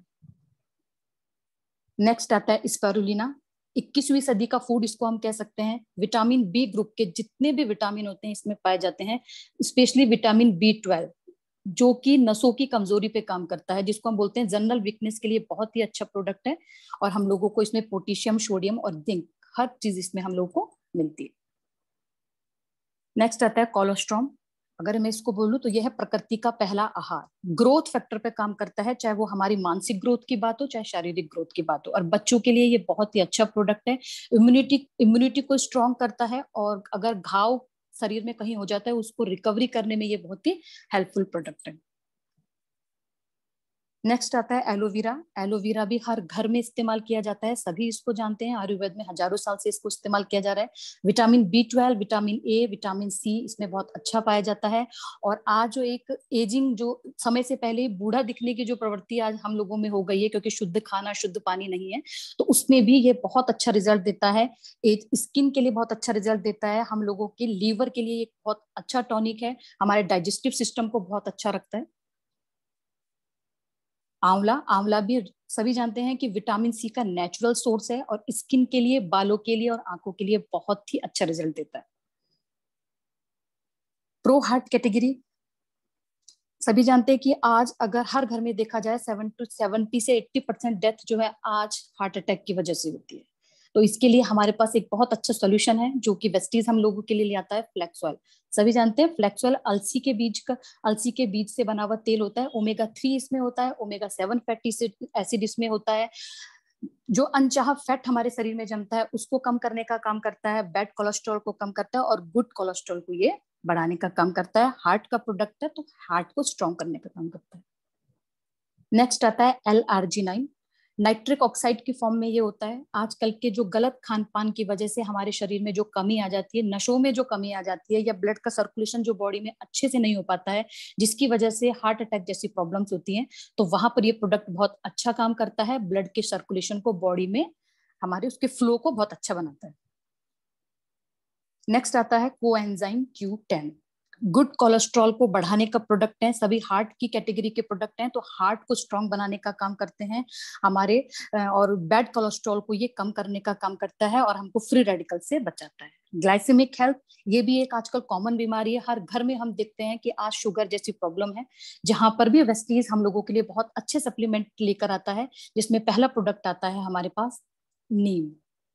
नेक्स्ट आता है स्पारुलिना। 21वीं सदी का फूड इसको हम कह सकते हैं। विटामिन बी ग्रुप के जितने भी विटामिन होते हैं इसमें पाए जाते हैं, स्पेशली विटामिन B12 जो कि नसों की कमजोरी पे काम करता है, जिसको हम बोलते हैं जनरल वीकनेस के लिए बहुत ही अच्छा प्रोडक्ट है। और हम लोगों को इसमें पोटेशियम, सोडियम और जिंक हर चीज इसमें हम लोगों को मिलती है। नेक्स्ट आता है कोलोस्ट्रॉम। अगर मैं इसको बोलूं तो यह है प्रकृति का पहला आहार। ग्रोथ फैक्टर पे काम करता है, चाहे वो हमारी मानसिक ग्रोथ की बात हो चाहे शारीरिक ग्रोथ की बात हो। और बच्चों के लिए ये बहुत ही अच्छा प्रोडक्ट है। इम्यूनिटी को स्ट्रांग करता है और अगर घाव शरीर में कहीं हो जाता है उसको रिकवरी करने में ये बहुत ही हेल्पफुल प्रोडक्ट है। नेक्स्ट आता है एलोवेरा। एलोवेरा भी हर घर में इस्तेमाल किया जाता है, सभी इसको जानते हैं। आयुर्वेद में हजारों साल से इसको इस्तेमाल किया जा रहा है। Vitamin B12, vitamin A, vitamin C इसमें बहुत अच्छा पाया जाता है। और आज जो एक एजिंग जो समय से पहले बूढ़ा दिखने की जो प्रवृत्ति आज हम लोगों में हो गई है क्योंकि शुद्ध खाना शुद्ध पानी नहीं है, तो उसमें भी ये बहुत अच्छा रिजल्ट देता है। स्किन के लिए बहुत अच्छा रिजल्ट देता है, हम लोगों के लीवर के लिए एक बहुत अच्छा टॉनिक है, हमारे डाइजेस्टिव सिस्टम को बहुत अच्छा रखता है। आंवला। आंवला भी सभी जानते हैं कि विटामिन C का नेचुरल सोर्स है और स्किन के लिए, बालों के लिए और आंखों के लिए बहुत ही अच्छा रिजल्ट देता है। Pro heart category. सभी जानते हैं कि आज अगर हर घर में देखा जाए 70 से 80% डेथ जो है आज हार्ट अटैक की वजह से होती है। तो इसके लिए हमारे पास एक बहुत अच्छा सोल्यूशन है जो कि वेस्टीज हम लोगों के लिए ले आता है, फ्लैक्स ऑयल। सभी जानते हैं फ्लैक्स ऑयल अलसी के बीज से बना हुआ तेल होता है। ओमेगा 3 इसमें होता है, ओमेगा 7 फैटी एसिड इसमें होता है। जो अनचाहा फैट हमारे शरीर में जमता है उसको कम करने का काम करता है, बैड कोलेस्ट्रॉल को कम करता है और गुड कोलेस्ट्रॉल को ये बढ़ाने का काम करता है। हार्ट का प्रोडक्ट है तो हार्ट को स्ट्रॉन्ग करने का काम करता है। नेक्स्ट आता है L-arginine। नाइट्रिक ऑक्साइड की फॉर्म में ये होता है। आजकल के जो गलत खान पान की वजह से हमारे शरीर में जो कमी आ जाती है, नशों में जो कमी आ जाती है या ब्लड का सर्कुलेशन जो बॉडी में अच्छे से नहीं हो पाता है, जिसकी वजह से हार्ट अटैक जैसी प्रॉब्लम्स होती हैं, तो वहां पर ये प्रोडक्ट बहुत अच्छा काम करता है। ब्लड के सर्कुलेशन को बॉडी में हमारे उसके फ्लो को बहुत अच्छा बनाता है। नेक्स्ट आता है कोएंजाइम Q10। गुड कोलेस्ट्रॉल को बढ़ाने का प्रोडक्ट है, सभी हार्ट की कैटेगरी के प्रोडक्ट हैं, तो हार्ट को स्ट्रांग बनाने का काम करते हैं हमारे, और बैड कोलेस्ट्रॉल को ये कम करने का काम करता है और हमको फ्री रेडिकल से बचाता है। ग्लाइसेमिक हेल्थ, ये भी एक आजकल कॉमन बीमारी है, हर घर में हम देखते हैं कि आज शुगर जैसी प्रॉब्लम है, जहां पर भी वेस्टीज हम लोगों के लिए बहुत अच्छे सप्लीमेंट लेकर आता है, जिसमें पहला प्रोडक्ट आता है हमारे पास नीम।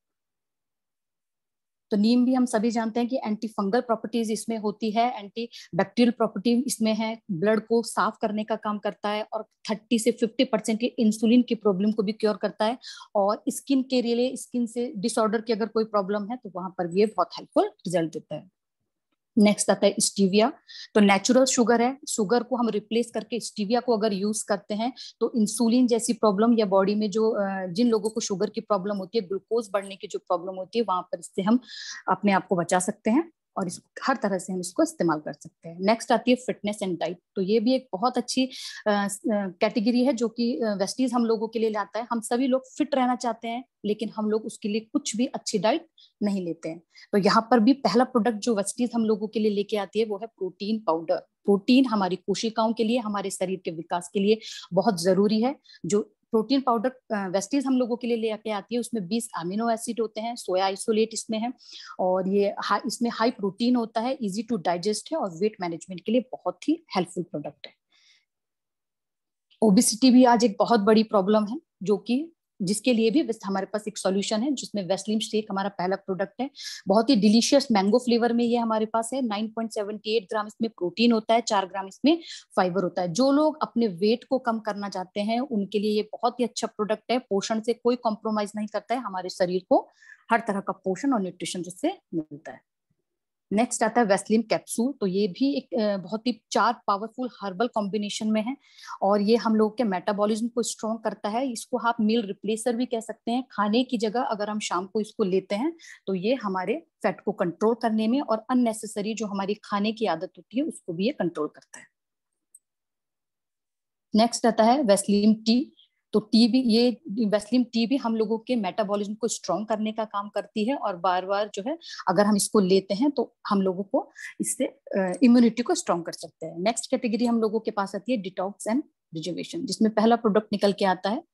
तो नीम भी हम सभी जानते हैं कि एंटी फंगल प्रॉपर्टीज इसमें होती है, एंटी बैक्टीरियल प्रॉपर्टी इसमें है, ब्लड को साफ करने का काम करता है और 30 से 50% की इंसुलिन की प्रॉब्लम को भी क्योर करता है। और स्किन के लिए, स्किन से डिसऑर्डर की अगर कोई प्रॉब्लम है तो वहां पर भी ये बहुत हेल्पफुल रिजल्ट देता है। नेक्स्ट आता है स्टीविया। तो नेचुरल शुगर है, शुगर को हम रिप्लेस करके स्टीविया को अगर यूज करते हैं तो इंसुलिन जैसी प्रॉब्लम या बॉडी में जो जिन लोगों को शुगर की प्रॉब्लम होती है, ग्लूकोज बढ़ने की जो प्रॉब्लम होती है, वहां पर इससे हम अपने आप को बचा सकते हैं और इस हर तरह से हम इसको इस्तेमाल कर सकते हैं। नेक्स्ट आती है फिटनेस एंड डाइट। तो ये भी एक बहुत अच्छी कैटेगरी है जो कि वेस्टीज हम लोगों के लिए लाता है। हम सभी लोग फिट रहना चाहते हैं लेकिन हम लोग उसके लिए कुछ भी अच्छी डाइट नहीं लेते हैं। तो यहाँ पर भी पहला प्रोडक्ट जो वेस्टीज हम लोगों के लिए लेके आती है वो है प्रोटीन पाउडर। प्रोटीन हमारी कोशिकाओं के लिए, हमारे शरीर के विकास के लिए बहुत जरूरी है। जो प्रोटीन पाउडर वेस्टीज हम लोगों के लिए लेके आती है उसमें 20 अमीनो एसिड होते हैं, सोया आइसोलेट इसमें है और ये इसमें हाई प्रोटीन होता है, इजी टू डाइजेस्ट है और वेट मैनेजमेंट के लिए बहुत ही हेल्पफुल प्रोडक्ट है। ओबेसिटी भी आज एक बहुत बड़ी प्रॉब्लम है जो कि जिसके लिए भी हमारे पास एक सॉल्यूशन है, जिसमें वेस्लिन शेक हमारा पहला प्रोडक्ट है। बहुत ही डिलीशियस मैंगो फ्लेवर में ये हमारे पास है। 9.78 ग्राम इसमें प्रोटीन होता है, 4 ग्राम इसमें फाइबर होता है। जो लोग अपने वेट को कम करना चाहते हैं उनके लिए ये बहुत ही अच्छा प्रोडक्ट है। पोषण से कोई कॉम्प्रोमाइज नहीं करता है, हमारे शरीर को हर तरह का पोषण और न्यूट्रिशन जिससे मिलता है। नेक्स्ट आता है वेस्लिन कैप्सूल। तो ये भी एक बहुत ही 4 पावरफुल हर्बल कॉम्बिनेशन में है और ये हम लोग के मेटाबॉलिज्म को स्ट्रॉन्ग करता है। इसको आप मील रिप्लेसर भी कह सकते हैं। खाने की जगह अगर हम शाम को इसको लेते हैं तो ये हमारे फैट को कंट्रोल करने में और अननेसेसरी जो हमारी खाने की आदत होती है उसको भी ये कंट्रोल करता है। नेक्स्ट आता है वेस्लिन टी। तो टी भी, ये वेस्लिन टी भी हम लोगों के मेटाबॉलिज्म को स्ट्रॉन्ग करने का काम करती है और बार बार जो है अगर हम इसको लेते हैं तो हम लोगों को इससे इम्यूनिटी को स्ट्रॉन्ग कर सकते हैं। नेक्स्ट कैटेगरी हम लोगों के पास आती है डिटॉक्स एंड रिजुवेशन, जिसमें पहला प्रोडक्ट निकल के आता है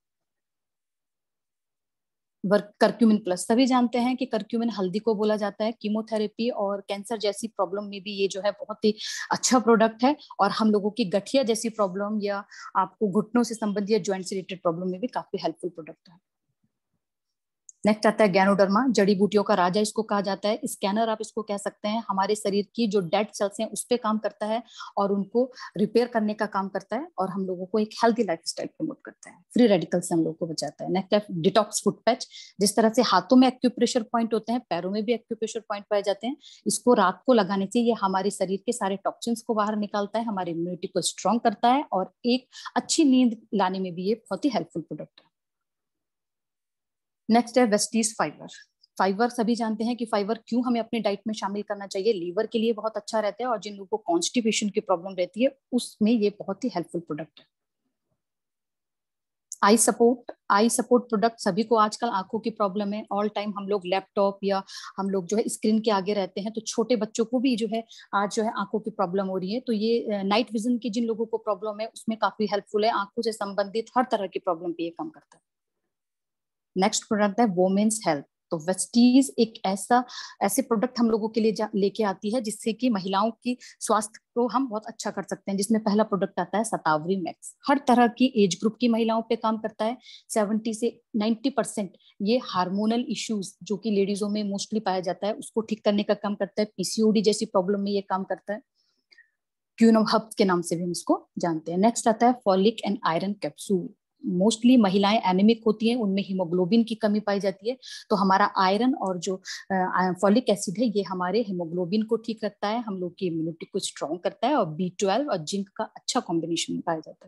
करक्यूमिन प्लस। सभी जानते हैं कि करक्यूमिन हल्दी को बोला जाता है। कीमोथेरेपी और कैंसर जैसी प्रॉब्लम में भी ये जो है बहुत ही अच्छा प्रोडक्ट है और हम लोगों की गठिया जैसी प्रॉब्लम या आपको घुटनों से संबंधित या ज्वाइंट से रिलेटेड प्रॉब्लम में भी काफी हेल्पफुल प्रोडक्ट है। नेक्स्ट आता है गैनोडर्मा, जड़ी बूटियों का राजा इसको कहा जाता है। स्कैनर आप इसको कह सकते हैं। हमारे शरीर की जो डेड सेल्स हैं उस पे काम करता है और उनको रिपेयर करने का काम करता है और हम लोगों को एक हेल्दी लाइफस्टाइल प्रमोट करता है। फ्री रेडिकल से हम लोगों को बचाता है। नेक्स्ट है डिटॉक्स फुट पैच। जिस तरह से हाथों में एक्यूप्रेशर पॉइंट होते हैं, पैरों में भी एक्यूप्रेशर पॉइंट पाए जाते हैं। इसको रात को लगाने से ये हमारे शरीर के सारे टॉक्सिन्स को बाहर निकालता है, हमारी इम्यूनिटी को स्ट्रॉन्ग करता है और एक अच्छी नींद लाने में भी ये बहुत ही हेल्पफुल प्रोडक्ट है। नेक्स्ट है वेस्टीज फाइबर। फाइबर सभी जानते हैं कि फाइबर क्यों हमें अपनी डाइट में शामिल करना चाहिए। लीवर के लिए बहुत अच्छा रहता है और जिन लोगों को कॉन्स्टिपेशन की प्रॉब्लम रहती है उसमें ये बहुत ही हेल्पफुल प्रोडक्ट है। आई सपोर्ट प्रोडक्ट सभी को आजकल आंखों की प्रॉब्लम है। ऑल टाइम हम लोग लैपटॉप या हम लोग जो है स्क्रीन के आगे रहते हैं, तो छोटे बच्चों को भी जो है आज जो है आंखों की प्रॉब्लम हो रही है। तो ये नाइट विजन की जिन लोगों को प्रॉब्लम है उसमें काफी हेल्पफुल है। आंखों से संबंधित हर तरह की प्रॉब्लम पे ये काम करता है। नेक्स्ट प्रोडक्ट है वोमेन्स हेल्थ। तो वेस्टीज एक ऐसे प्रोडक्ट हम लोगों के लिए लेके आती है जिससे कि महिलाओं की स्वास्थ्य को हम बहुत अच्छा कर सकते हैं। जिसमें पहला प्रोडक्ट आता है शतावरी मैक्स। हर तरह की एज ग्रुप की महिलाओं पे काम करता है। 70 से 90% ये हार्मोनल इश्यूज जो कि लेडीजों में मोस्टली पाया जाता है उसको ठीक करने का काम करता है। पीसीओडी जैसी प्रॉब्लम में ये काम करता है। क्यून हब के नाम से भी हम इसको जानते हैं। नेक्स्ट आता है folic and iron capsule. Mostly महिलाएं एनीमिक होती हैं, उनमें हीमोग्लोबिन की कमी पाई जाती है। तो हमारा आयरन और जो फॉलिक एसिड है ये हमारे हीमोग्लोबिन को ठीक रखता है, हम लोग की इम्यूनिटी को स्ट्रॉन्ग करता है और B12 और जिंक का अच्छा कॉम्बिनेशन पाया जाता है।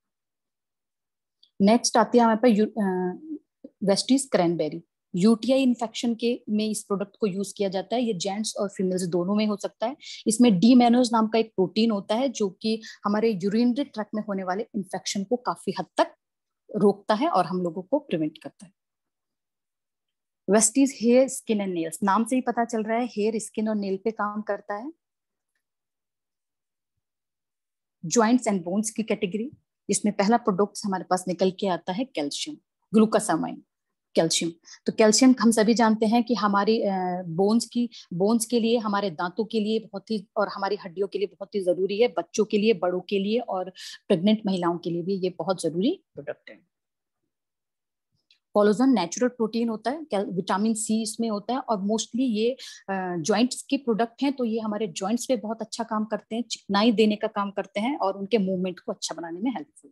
नेक्स्ट आती है हमारे पास वेस्टीज क्रैनबेरी। यूटीआई इन्फेक्शन के में इस प्रोडक्ट को यूज किया जाता है। ये जेंट्स और फीमेल्स दोनों में हो सकता है। इसमें डीमेनोज नाम का एक प्रोटीन होता है जो कि हमारे यूरिनरी ट्रैक्ट में होने वाले इन्फेक्शन को काफी हद तक रोकता है और हम लोगों को प्रिवेंट करता है। Vestige hair skin and nails, नाम से ही पता चल रहा है हेयर स्किन और नेल पे काम करता है। जॉइंट्स एंड बोन्स की कैटेगरी, इसमें पहला प्रोडक्ट हमारे पास निकल के आता है कैल्शियम, ग्लूकोसामाइन कैल्शियम। तो कैल्शियम हम सभी जानते हैं कि हमारी बोन्स के लिए, हमारे दांतों के लिए बहुत ही और हमारी हड्डियों के लिए बहुत ही जरूरी है। बच्चों के लिए, बड़ों के लिए और प्रेग्नेंट महिलाओं के लिए भी ये बहुत जरूरी प्रोडक्ट है। कोलेजन नेचुरल प्रोटीन होता है, विटामिन सी इसमें होता है और मोस्टली ये जॉइंट्स के प्रोडक्ट हैं। तो ये हमारे जॉइंट्स पे बहुत अच्छा काम करते हैं, चिकनाई देने का काम करते हैं और उनके मूवमेंट को अच्छा बनाने में हेल्पफुल।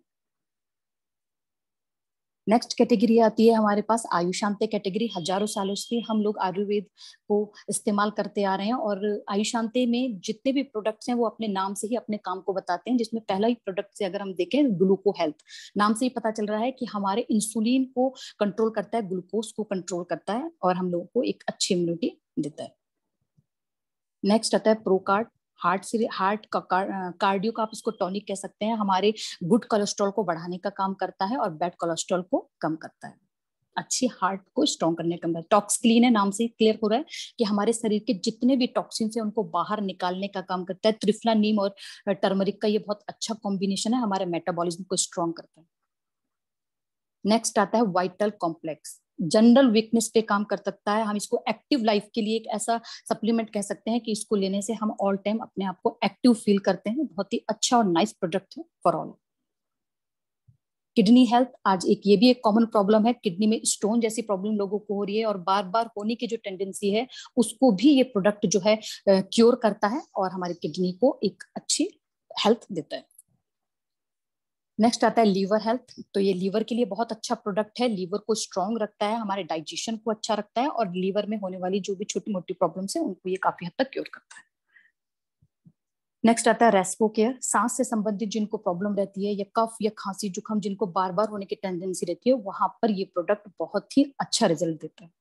नेक्स्ट कैटेगरी आती है हमारे पास आयुशांते कैटेगरी। हजारों सालों से हम लोग आयुर्वेद को इस्तेमाल करते आ रहे हैं और आयुशांते में जितने भी प्रोडक्ट्स हैं वो अपने नाम से ही अपने काम को बताते हैं। जिसमें पहला ही प्रोडक्ट से अगर हम देखें ग्लूको हेल्थ, नाम से ही पता चल रहा है कि हमारे इंसुलिन को कंट्रोल करता है, ग्लूकोज को कंट्रोल करता है और हम लोगों को एक अच्छी इम्यूनिटी देता है। नेक्स्ट आता है प्रोकार्ड। हार्ट का कार्डियो का आप इसको टॉनिक कह सकते हैं। हमारे गुड कोलेस्ट्रॉल को बढ़ाने का काम करता है और बैड कोलेस्ट्रॉल को कम करता है, अच्छी हार्ट को स्ट्रॉन्ग करने का। टॉक्स क्लीन है, नाम से क्लियर हो रहा है कि हमारे शरीर के जितने भी टॉक्सिन है उनको बाहर निकालने का काम करता है। त्रिफला, नीम और टर्मरिक का ये बहुत अच्छा कॉम्बिनेशन है, हमारे मेटाबॉलिज्म को स्ट्रॉन्ग करता है। नेक्स्ट आता है वाइटल कॉम्प्लेक्स। जनरल वीकनेस पे काम कर सकता है। हम इसको एक्टिव लाइफ के लिए एक ऐसा सप्लीमेंट कह सकते हैं कि इसको लेने से हम ऑल टाइम अपने आप को एक्टिव फील करते हैं। बहुत ही अच्छा और नाइस प्रोडक्ट है फॉर ऑल। किडनी हेल्थ, आज ये भी एक कॉमन प्रॉब्लम है, किडनी में स्टोन जैसी प्रॉब्लम लोगों को हो रही है और बार बार होने की जो टेंडेंसी है उसको भी ये प्रोडक्ट जो है क्योर करता है और हमारी किडनी को एक अच्छी हेल्थ देता है। नेक्स्ट आता है लीवर हेल्थ। तो ये लीवर के लिए बहुत अच्छा प्रोडक्ट है, लीवर को स्ट्रांग रखता है, हमारे डाइजेशन को अच्छा रखता है और लीवर में होने वाली जो भी छोटी मोटी प्रॉब्लम्स है उनको ये काफी हद तक क्योर करता है। नेक्स्ट आता है रेस्पो केयर। सांस से संबंधित जिनको प्रॉब्लम रहती है या कफ या खांसी जुकाम जिनको बार बार होने की टेंडेंसी रहती है, वहां पर ये प्रोडक्ट बहुत ही अच्छा रिजल्ट देता है।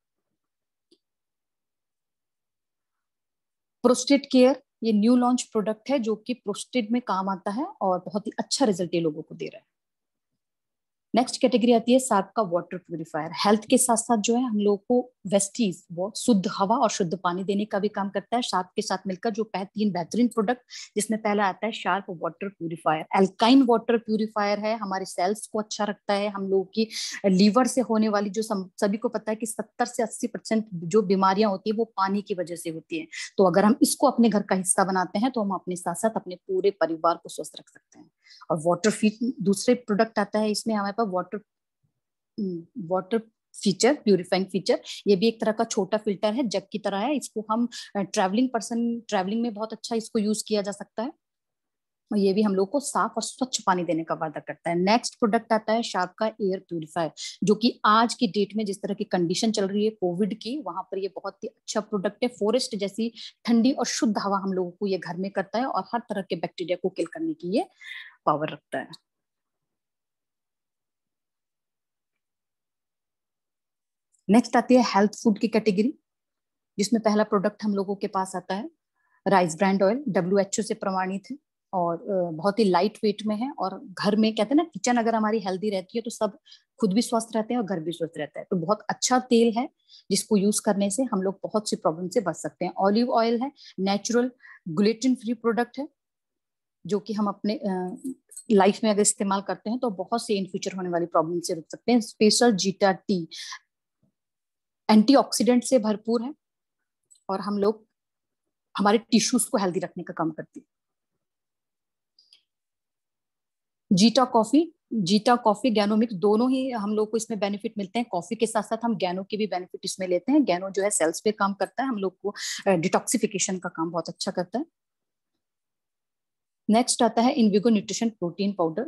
प्रोस्टेट केयर, ये न्यू लॉन्च प्रोडक्ट है जो कि प्रोस्टेट में काम आता है और बहुत ही अच्छा रिजल्ट ये लोगों को दे रहा है। नेक्स्ट कैटेगरी आती है सार्क का वाटर प्यूरिफायर। हेल्थ के साथ साथ जो है हम लोग को वेस्टीज, वो शुद्ध हवा और शुद्ध पानी देने का भी काम करता है। शार्प के साथ मिलकर जो 3 बेहतरीन प्रोडक्ट, जिसमें पहला आता है शार्प वाटर प्यूरिफायर। एल्काइन वाटर प्यूरिफायर है, हमारे सेल्स को अच्छा रखता है, हम लोग की लीवर से होने वाली जो सभी को पता है कि 70 से 80% जो बीमारियां होती है वो पानी की वजह से होती है। तो अगर हम इसको अपने घर का हिस्सा बनाते हैं तो हम अपने साथ साथ अपने पूरे परिवार को स्वस्थ रख सकते हैं। और वाटर फीट दूसरे प्रोडक्ट आता है, इसमें हमारे पास वाटर फीचर, प्यूरिफाइंग फीचर। ये भी एक तरह का छोटा फिल्टर है, जग की तरह है। इसको हम ट्रैवलिंग में बहुत अच्छा इसको यूज किया जा सकता है और ये भी हम लोग को साफ और स्वच्छ पानी देने का वादा करता है। नेक्स्ट प्रोडक्ट आता है शार्प का एयर प्यूरिफायर, जो कि आज की डेट में जिस तरह की कंडीशन चल रही है कोविड की, वहां पर ये बहुत ही अच्छा प्रोडक्ट है। फॉरेस्ट जैसी ठंडी और शुद्ध हवा हम लोगों को ये घर में करता है और हर तरह के बैक्टीरिया को किल करने की ये पावर रखता है। नेक्स्ट आती है हेल्थ फूड की कैटेगरी, जिसमें पहला प्रोडक्ट हम लोगों के पास आता है राइस ब्रांड ऑयल। WHO से प्रमाणित है और बहुत ही लाइट वेट में है। और घर में कहते हैं ना, किचन अगर हमारी हेल्दी रहती है तो सब खुद भी स्वस्थ रहते हैं और घर भी स्वस्थ रहता है। तो बहुत अच्छा तेल है जिसको यूज करने से हम लोग बहुत सी प्रॉब्लम से बच सकते हैं। ऑलिव ऑयल है, नेचुरल ग्लूटेन फ्री प्रोडक्ट है, जो कि हम अपने लाइफ में अगर इस्तेमाल करते हैं तो बहुत से इन फ्यूचर होने वाली प्रॉब्लम से रुक सकते हैं। स्पेशल जीटा टी एंटीऑक्सीडेंट से भरपूर है और हम लोग हमारे टिश्यूज को हेल्दी रखने का काम करती है। जीटा कॉफी गैनोमिक्स, दोनों ही हम लोग को इसमें बेनिफिट मिलते हैं। कॉफी के साथ साथ हम गैनो के भी बेनिफिट इसमें लेते हैं। गैनो जो है सेल्स पे काम करता है, हम लोग को डिटॉक्सिफिकेशन का काम बहुत अच्छा करता है। नेक्स्ट आता है Invigo nutrition protein powder.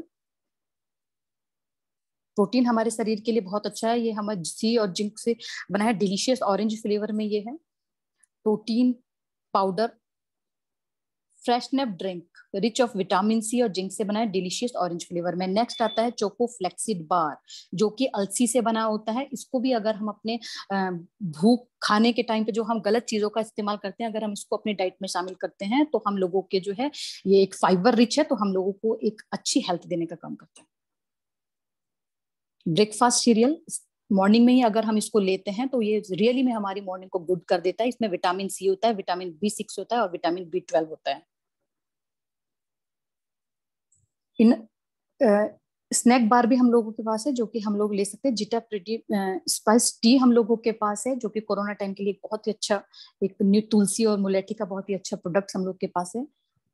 Protein हमारे शरीर के लिए बहुत अच्छा है। ये हमारे सी और जिंक से बना है, डिलीशियस ऑरेंज फ्लेवर में ये है। प्रोटीन पाउडर फ्रेशनेप drink, rich of vitamin C और जिंक से बना है, डिलीशियस ऑरेंज फ्लेवर में। नेक्स्ट आता है चोको फ्लेक्सिड बार, जो कि अलसी से बना होता है। इसको भी अगर हम अपने भूख खाने के टाइम पे जो हम गलत चीजों का इस्तेमाल करते हैं, अगर हम इसको अपने डाइट में शामिल करते हैं तो हम लोगों के जो है ये एक फाइबर रिच है, तो हम लोगों को एक अच्छी हेल्थ देने का काम करता है। ब्रेकफास्ट सीरियल मॉर्निंग में ही अगर हम इसको लेते हैं तो ये रियली में हमारी मॉर्निंग को गुड कर देता है। इसमें विटामिन सी होता है, विटामिन B6 होता है और विटामिन B12 होता है। इन स्नैक बार भी हम लोगों के पास है, जो कि हम लोग ले सकते हैं। जिटा प्रिटी स्पाइस टी हम लोगों के पास है, जो कि कोरोना टाइम के लिए बहुत ही अच्छा, एक न्यू तुलसी और मुलेठी का बहुत ही अच्छा प्रोडक्ट हम लोग के पास है।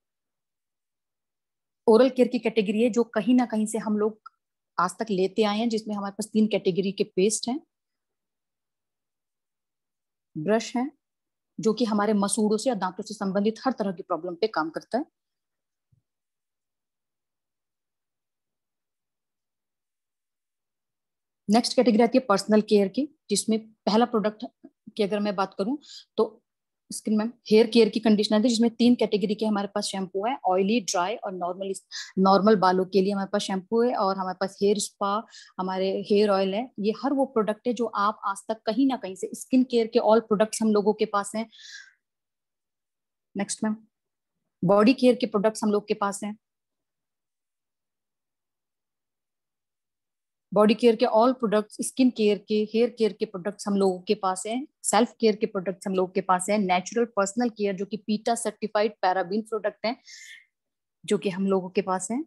ओरल केयर की कैटेगरी है जो कहीं ना कहीं से हम लोग आज तक लेते आए हैं, जिसमें हमारे पास 3 कैटेगरी के पेस्ट हैं। ब्रश है जो कि हमारे मसूड़ों से या दांतों से संबंधित हर तरह की प्रॉब्लम पे काम करता है। नेक्स्ट कैटेगरी आती है पर्सनल केयर की, जिसमें पहला प्रोडक्ट की अगर मैं बात करूं तो स्किन में हेयर केयर की कंडीशनर थी, जिसमें 3 कैटेगरी के हमारे पास शैम्पू है, ऑयली, ड्राई और नॉर्मल बालों के लिए हमारे पास शैम्पू है और हमारे पास हेयर स्पा, हमारे हेयर ऑयल है। ये हर वो प्रोडक्ट है जो आप आज तक कहीं ना कहीं से, स्किन केयर के ऑल प्रोडक्ट्स हम लोगों के पास हैं। नेक्स्ट मैम, बॉडी केयर के प्रोडक्ट्स हम लोग के पास हैं। बॉडी केयर के ऑल प्रोडक्ट्स, स्किन केयर के, हेयर केयर के प्रोडक्ट्स हम लोगों के पास हैं। सेल्फ केयर के प्रोडक्ट्स हम लोगों के पास हैं। नेचुरल पर्सनल केयर जो कि पीटा सर्टिफाइड पैराबीन प्रोडक्ट हैं, जो कि हम लोगों के पास हैं।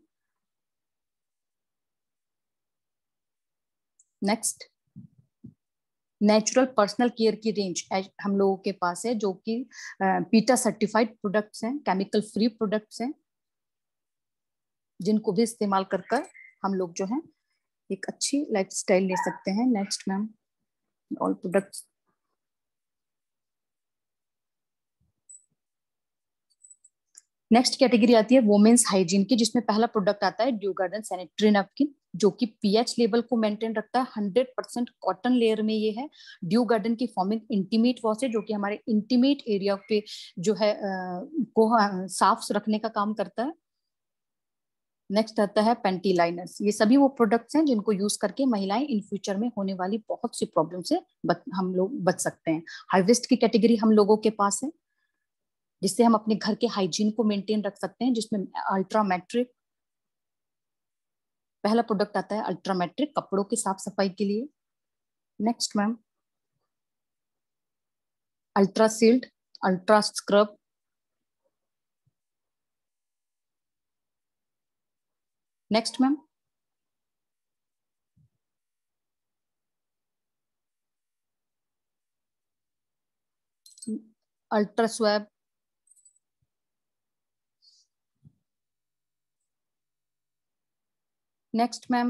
नेक्स्ट, नेचुरल पर्सनल केयर की रेंज हम लोगों के पास है, जो कि पीटा सर्टिफाइड प्रोडक्ट्स हैं, केमिकल फ्री प्रोडक्ट्स हैं, जिनको भी इस्तेमाल कर हम लोग जो है एक अच्छी लाइफस्टाइल ले सकते हैं। Next ma'am, all products. Next category आती है वुमेन्स हाइजीन की, जिसमें पहला प्रोडक्ट आता है ड्यू गार्डन सैनिटरी नैपकिन, जो कि पीएच लेवल को मेंटेन रखता है। 100% कॉटन लेयर में ये है। ड्यू गार्डन की फॉर्मिंग इंटीमेट वॉश है, जो कि हमारे इंटीमेट एरिया पे जो है को साफ रखने का काम करता है। नेक्स्ट आता है पेंटी लाइनर्स। ये सभी वो प्रोडक्ट्स हैं जिनको यूज करके महिलाएं इन फ्यूचर में होने वाली बहुत सी प्रॉब्लम से हम लोग बच सकते हैं। हार्वेस्ट की कैटेगरी हम लोगों के पास है, जिससे हम अपने घर के हाइजीन को मेंटेन रख सकते हैं, जिसमें अल्ट्रा मैट्रिक पहला प्रोडक्ट आता है। अल्ट्रा मैट्रिक कपड़ों की साफ सफाई के लिए। Next ma'am, ultra sealed, ultra scrub. Next ma'am, ultra swab. Next ma'am,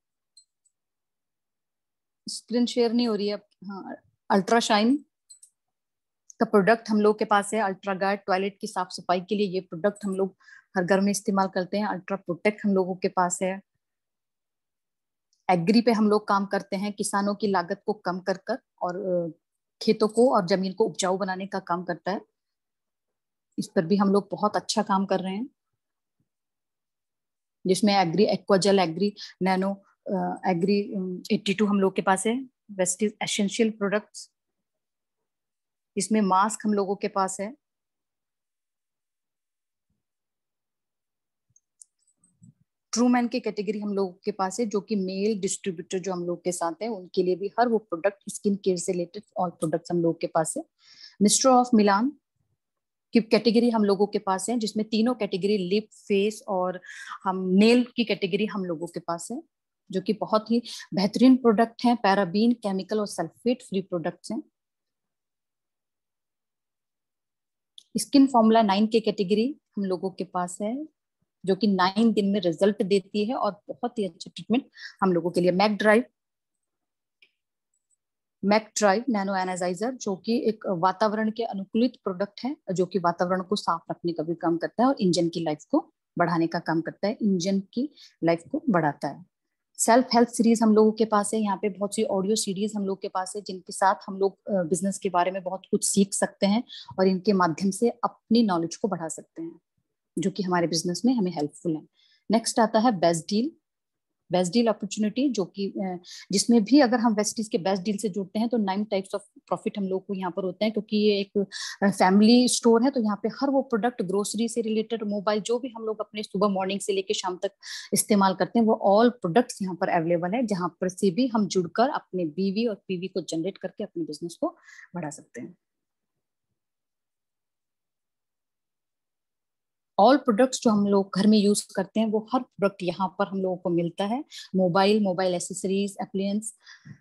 screen share नहीं हो रही है। हाँ, अल्ट्रा शाइन का प्रोडक्ट हम लोग के पास है। अल्ट्रा गार्ड टॉयलेट की साफ सफाई के लिए ये प्रोडक्ट हम लोग हर घर में इस्तेमाल करते हैं। अल्ट्रा प्रोटेक्ट हम लोगों के पास है। एग्री पे हम लोग काम करते हैं, किसानों की लागत को कम कर कर और खेतों को और जमीन को उपजाऊ बनाने का काम करता है। इस पर भी हम लोग बहुत अच्छा काम कर रहे हैं, जिसमें agri aquagel, agri nano, agri 82 हम लोग के पास है। वेस्टीज एसेंशियल प्रोडक्ट्स, इसमें मास्क हम लोगों के पास है। ट्रू मैन की कैटेगरी हम लोगों के पास है, जो कि मेल डिस्ट्रीब्यूटर जो हम लोग के साथ है, उनके लिए भी हर वो प्रोडक्ट स्किन केयर से रिलेटेड ऑल प्रोडक्ट्स हम लोग के पास है। मिस्टर ऑफ मिलान की कैटेगरी हम लोगों के पास है, जिसमें तीनों कैटेगरी लिप, फेस और हम नेल की कैटेगरी हम लोगों के पास है, जो कि बहुत ही बेहतरीन प्रोडक्ट हैं। पैराबीन, केमिकल और सल्फेट फ्री प्रोडक्ट्स हैं। स्किन फॉर्मूला 9 की कैटेगरी हम लोगों के पास है, जो कि 9 दिन में रिजल्ट देती है और बहुत ही अच्छा ट्रीटमेंट हम लोगों के लिए। मैक ड्राइव नैनो एनाजाइजर, जो कि एक वातावरण के अनुकूलित प्रोडक्ट है, जो कि वातावरण को साफ रखने का भी काम करता है और इंजन की लाइफ को बढ़ाने का काम करता है। इंजन की लाइफ को बढ़ाता है। सेल्फ हेल्प सीरीज हम लोगों के पास है। यहाँ पे बहुत सी ऑडियो सीरीज हम लोग के पास है, जिनके साथ हम लोग बिजनेस के बारे में बहुत कुछ सीख सकते हैं और इनके माध्यम से अपनी नॉलेज को बढ़ा सकते हैं, जो कि हमारे बिजनेस में हमें हेल्पफुल है। नेक्स्ट आता है best deal. Best deal opportunity, जो कि जिसमें भी अगर हम वेस्टीज के बेस्ट डील से जुड़ते हैं तो 9 टाइप्स ऑफ प्रॉफिट हम लोग को यहाँ पर होते हैं, क्योंकि ये एक फैमिली स्टोर है। तो यहाँ पे हर वो प्रोडक्ट, ग्रोसरी से रिलेटेड, मोबाइल, जो भी हम लोग अपने सुबह मॉर्निंग से लेके शाम तक इस्तेमाल करते हैं, वो ऑल प्रोडक्ट्स यहाँ पर अवेलेबल है, जहाँ पर से भी हम जुड़कर अपने बीवी और पीवी को जनरेट करके अपने बिजनेस को बढ़ा सकते हैं। ऑल प्रोडक्ट्स जो हम लोग घर में यूज करते हैं, वो हर प्रोडक्ट यहाँ पर हम लोगों को मिलता है। मोबाइल एसेसरीज, एप्लायंस,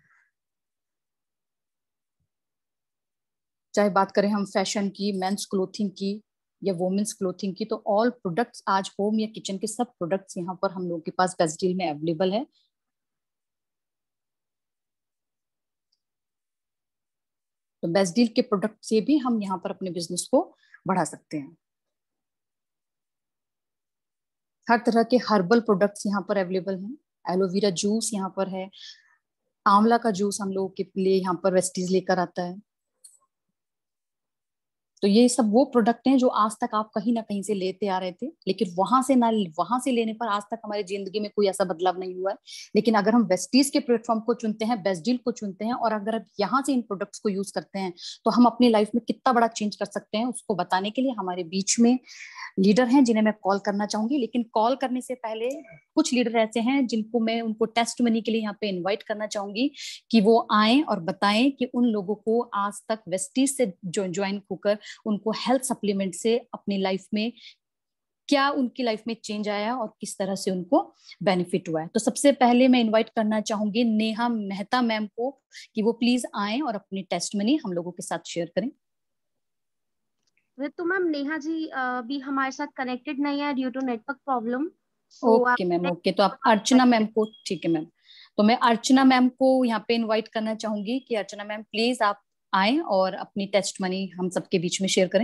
चाहे बात करें हम फैशन की, मेंस क्लोथिंग की या वुमेन्स क्लोथिंग की, तो ऑल प्रोडक्ट्स आज होम या किचन के सब प्रोडक्ट्स यहाँ पर हम लोगों के पास बेस्ट डील में अवेलेबल है। तो बेस्ट डील के प्रोडक्ट से भी हम यहाँ पर अपने बिजनेस को बढ़ा सकते हैं। हर तरह के हर्बल प्रोडक्ट्स यहाँ पर अवेलेबल हैं। एलोवेरा जूस यहाँ पर है। आंवला का जूस हम लोगों के लिए यहाँ पर वेस्टीज लेकर आता है। तो ये सब वो प्रोडक्ट हैं जो आज तक आप कहीं ना कहीं से लेते आ रहे थे, लेकिन वहां से लेने पर आज तक हमारी जिंदगी में कोई ऐसा बदलाव नहीं हुआ है। लेकिन अगर हम वेस्टीज के प्लेटफॉर्म को चुनते हैं, बेस्ट डील को चुनते हैं, और अगर आप यहाँ से इन प्रोडक्ट्स को यूज करते हैं, तो हम अपनी लाइफ में कितना बड़ा चेंज कर सकते हैं, उसको बताने के लिए हमारे बीच में लीडर हैं, जिन्हें मैं कॉल करना चाहूंगी। लेकिन कॉल करने से पहले कुछ लीडर ऐसे हैं जिनको मैं उनको टेस्ट मनी के लिए यहाँ पे इनवाइट करना चाहूंगी कि वो आए और बताएं कि उन लोगों को आज तक वेस्टीज से ज्वाइन होकर उनको हेल्थ सप्लीमेंट से अपनी लाइफ में क्या उनकी लाइफ में चेंज आया और किस तरह से उनको बेनिफिट हुआ है। तो सबसे पहले मैं इनवाइट करना चाहूंगी नेहा मेहता मैम को कि वो प्लीज आए और अपनी टेस्ट मनी हम लोगों के साथ शेयर करें। तो मैम नेहा जी भी हमारे साथ कनेक्टेड नहीं है due to network problem. Okay ma'am, okay. तो आप अर्चना मैम को, ठीक है मैम, तो मैं अर्चना मैम को यहाँ पे इनवाइट करना चाहूंगी कि अर्चना मैम प्लीज आप आए और अपनी टेस्ट मनी हम सबके बीच में शेयर करें।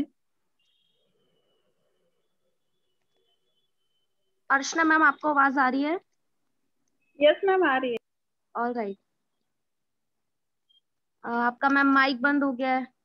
अर्चना मैम, आपको आवाज आ रही है? यस मैम, आ रही है। All right. आपका मैम माइक बंद हो गया है।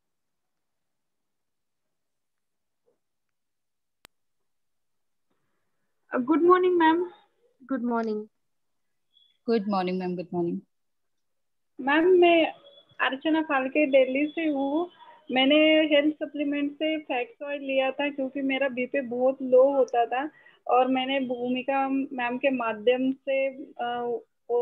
Good morning ma'am. Good morning. Good morning ma'am, good morning ma'am, मैं अर्चना फाल्के दिल्ली से हूँ। मैंने हेल्थ सप्लीमेंट से फैक्स ऑयल लिया था क्योंकि मेरा बीपी बहुत लो होता था, और मैंने भूमिका मैम के माध्यम से वो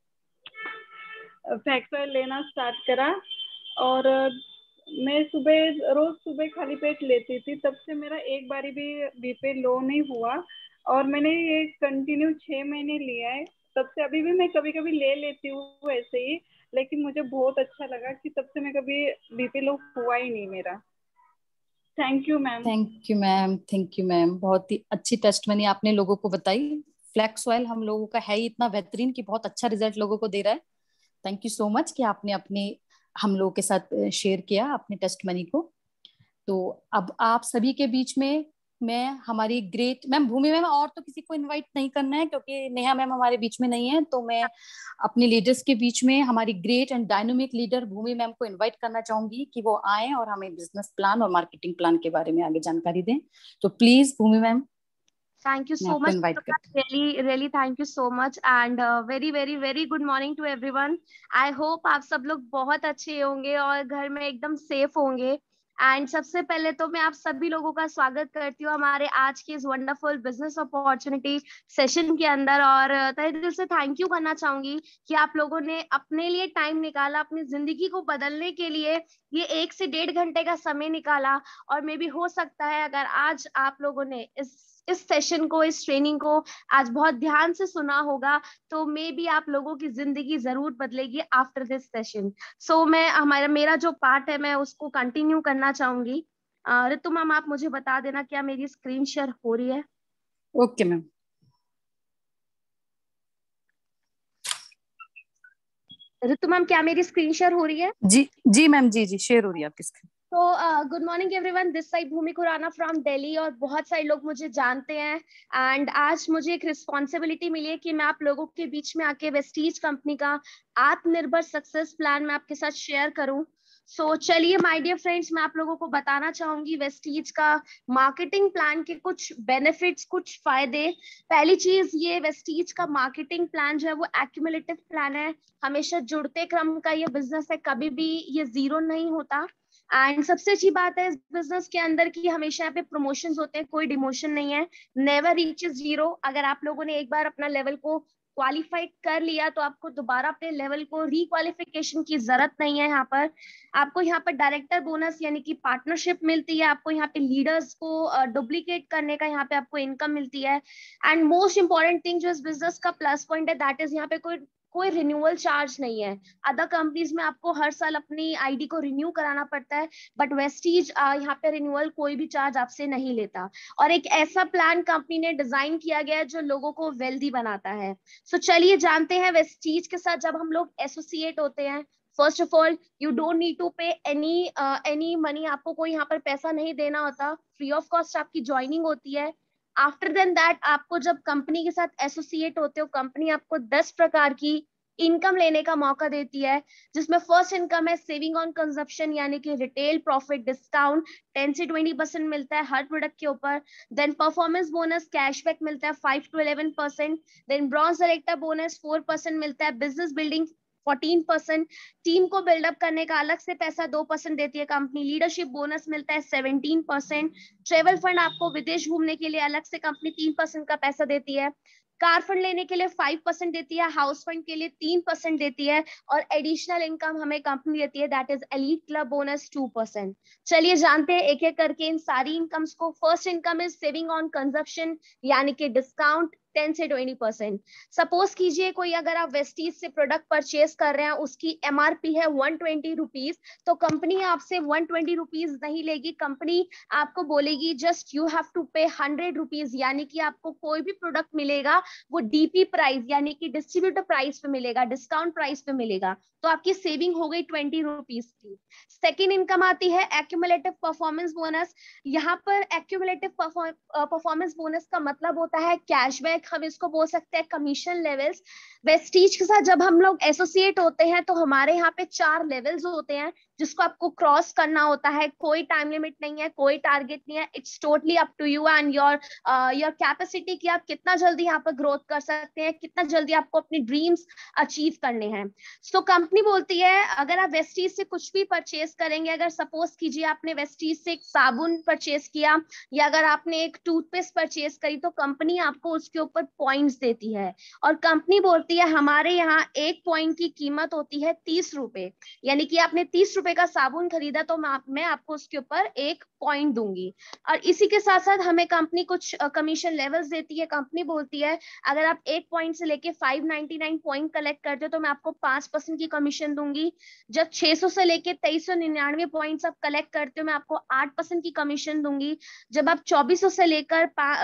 फैक्स ऑयल लेना स्टार्ट करा। और मैं रोज सुबह खाली पेट लेती थी, तब से मेरा एक बारी भी बीपी लो नहीं हुआ। और मैंने ये कंटिन्यू 6 महीने लिया है। तब से अभी भी मैं कभी कभी ले लेती हूँ ऐसे ही, लेकिन मुझे बहुत अच्छा लगा कि तब से मैं कभी बीपी लो हुआ ही नहीं मेरा। Thank you ma'am. Thank you ma'am, thank you ma'am. बहुत ही अच्छी टेस्ट मनी आपने लोगों को बताई। फ्लैक्स ऑयल हम लोगों का है ही इतना बेहतरीन कि बहुत अच्छा रिजल्ट लोगों को दे रहा है। थैंक यू सो मच कि आपने अपने हम लोगों के साथ शेयर किया अपने टेस्ट मनी को। तो अब आप सभी के बीच में मैं हमारी ग्रेट मैम भूमि मैम, और तो किसी को इनवाइट नहीं करना है क्योंकि नेहा मैम हमारे बीच में नहीं है, तो मैं अपने लीडर्स के बीच में हमारी great and dynamic leader Bhumi ma'am को इनवाइट करना चाहूंगी कि वो आए और हमें बिजनेस प्लान और मार्केटिंग प्लान के बारे में आगे जानकारी दें। तो please Bhumi ma'am, Thank you मैं so आपको much. इनवाइट करती Really, really thank you so much and very, very, very good morning to everyone. I hope आप सब लोग बहुत अच्छे होंगे और घर में एकदम सेफ होंगे। एंड सबसे पहले तो मैं आप सभी लोगों का स्वागत करती हूँ हमारे आज के इस वंडरफुल बिजनेस अपॉर्चुनिटी सेशन के अंदर। और तहे दिल से थैंक यू करना चाहूंगी कि आप लोगों ने अपने लिए टाइम निकाला, अपनी जिंदगी को बदलने के लिए ये 1 से 1.5 घंटे का समय निकाला। और मे भी हो सकता है अगर आज आप लोगों ने इस सेशन को, इस ट्रेनिंग को आज बहुत ध्यान से सुना होगा, तो मे बी आप लोगों की जिंदगी जरूर बदलेगी आफ्टर दिस सेशन। सो मैं मेरा जो पार्ट है मैं उसको कंटिन्यू करना चाहूंगी। ऋतु मैम, आप मुझे बता देना क्या मेरी स्क्रीन शेयर हो रही है? Okay ma'am. ऋतु मैम, क्या मेरी स्क्रीन शेयर हो रही है? जी जी मैम, जी जी शेयर हो रही है आपकी स्क्रीन। तो good morning everyone, this side Bhumi Khurana from Delhi. और बहुत सारे लोग मुझे जानते हैं एंड आज मुझे एक रिस्पॉन्सिबिलिटी मिली है कि मैं आप लोगों के बीच में आके वेस्टीज कंपनी का आत्मनिर्भर सक्सेस प्लान मैं आपके साथ शेयर करूं। सो चलिए माय डियर फ्रेंड्स, मैं आप लोगों को बताना चाहूंगी वेस्टीज का मार्केटिंग प्लान के कुछ बेनिफिट्स, कुछ फायदे। पहली चीज, ये वेस्टीज का मार्केटिंग प्लान जो है वो एक्यूमुलेटिव प्लान है। हमेशा जुड़ते क्रम का ये बिजनेस है, कभी भी ये जीरो नहीं होता। एंड सबसे अच्छी बात है इस बिजनेस के अंदर की हमेशा यहाँ पे प्रमोशंस होते हैं, कोई डिमोशन नहीं है। Never reaches zero. अगर आप लोगों ने एक बार अपना लेवल को क्वालिफाई कर लिया तो आपको दोबारा अपने लेवल को रिक्वालिफिकेशन की जरूरत नहीं है। यहाँ पर आपको यहाँ पर डायरेक्टर बोनस यानी कि पार्टनरशिप मिलती है, आपको यहाँ पे लीडर्स को डुप्लीकेट करने का यहाँ पे आपको इनकम मिलती है। एंड मोस्ट इंपॉर्टेंट थिंग जो इस बिजनेस का प्लस पॉइंट है, दैट इज यहाँ पे कोई रिन्यूअल चार्ज नहीं है। अदर कंपनीज में आपको हर साल अपनी आईडी को रिन्यू कराना पड़ता है, बट वेस्टीज यहाँ पे रिन्यूअल कोई भी चार्ज आपसे नहीं लेता। और एक ऐसा प्लान कंपनी ने डिजाइन किया गया है जो लोगों को वेल्दी बनाता है। सो चलिए जानते हैं वेस्टीज के साथ जब हम लोग एसोसिएट होते हैं, first of all you don't need to pay any money. आपको कोई यहाँ पर पैसा नहीं देना होता, फ्री ऑफ कॉस्ट आपकी ज्वाइनिंग होती है। आफ्टर देन दैट आपको जब कंपनी के साथ एसोसिएट होते हो, कंपनी आपको 10 प्रकार की इनकम लेने का मौका देती है, जिसमें फर्स्ट इनकम है सेविंग ऑन कंजप्शन यानी कि रिटेल प्रॉफिट डिस्काउंट 10 से 20% मिलता है हर प्रोडक्ट के ऊपर। देन परफॉर्मेंस बोनस कैशबैक मिलता है 5 to 11%। Then bronze director bonus 4% मिलता है। Business building 14%। टीम को बिल्डअप करने का अलग से पैसा 2% देती है कंपनी। लीडरशिप बोनस मिलता है 17%। ट्रेवल फंड आपको विदेश घूमने के लिए अलग से कंपनी 3% का पैसा देती है। कार फंड लेने के लिए 5% देती है, हाउस फंड के लिए 3% देती है, और एडिशनल इनकम हमें कंपनी देती है, that is elite club bonus 2%। चलिए जानते हैं एक एक करके इन सारी इनकम्स को। First income is saving on consumption यानी कि डिस्काउंट 10 से 20%। सपोज कीजिए कोई अगर आप वेस्टीज से प्रोडक्ट परचेज कर रहे हैं, उसकी MRP है 120 रुपीज, तो कंपनी आपसे 120 रुपीज नहीं लेगी, कंपनी आपको बोलेगी जस्ट यू हैव टू पे 100 रुपीज, यानी कि आपको कोई भी प्रोडक्ट मिलेगा वो DP प्राइस यानी कि डिस्ट्रीब्यूटर प्राइस पे मिलेगा, डिस्काउंट प्राइस पे मिलेगा, तो आपकी सेविंग हो गई 20 रुपीज की। सेकेंड इनकम आती है एक्यूमुलेटिव परफॉर्मेंस बोनस। यहाँ पर एक्यूमुलेटिव परफॉर्मेंस बोनस का मतलब होता है कैशबैक, हम इसको बोल सकते हैं कमीशन लेवल्स। वेस्टीज के साथ जब हम लोग एसोसिएट होते हैं तो हमारे यहाँ पे 4 लेवल्स होते हैं जिसको आपको क्रॉस करना होता है। कोई टाइम लिमिट नहीं है, कोई टारगेट नहीं है, it's totally up to you and your capacity कि आप कितना जल्दी यहाँ पर ग्रोथ कर सकते हैं, कितना जल्दी आपको अपने ड्रीम्स अचीव करने हैं। सो कंपनी बोलती है अगर आप वेस्टीज से कुछ भी परचेज करेंगे, अगर सपोज कीजिए आपने वेस्टीज से एक साबुन परचेज किया या अगर आपने एक टूथपेस्ट परचेज करी, तो कंपनी आपको उसके ऊपर पॉइंट्स देती है और कंपनी बोलती है हमारे यहाँ 1 पॉइंट की कीमत होती है 30 रुपए, यानी कि आपने 30 रुपए का साबुन खरीदा तो मैं आपको उसके ऊपर 1 पॉइंट दूंगी। और इसी के साथ साथ हमें कंपनी कुछ कमीशन लेवल्स देती है। कंपनी बोलती है अगर आप 1 पॉइंट से लेके 599 पॉइंट कलेक्ट करते हो तो मैं आपको 5% की कमीशन दूंगी। जब 600 से लेके 2399 पॉइंट्स आप कलेक्ट करते हो मैं आपको 8% की कमीशन दूंगी। जब आप 2400 से लेकर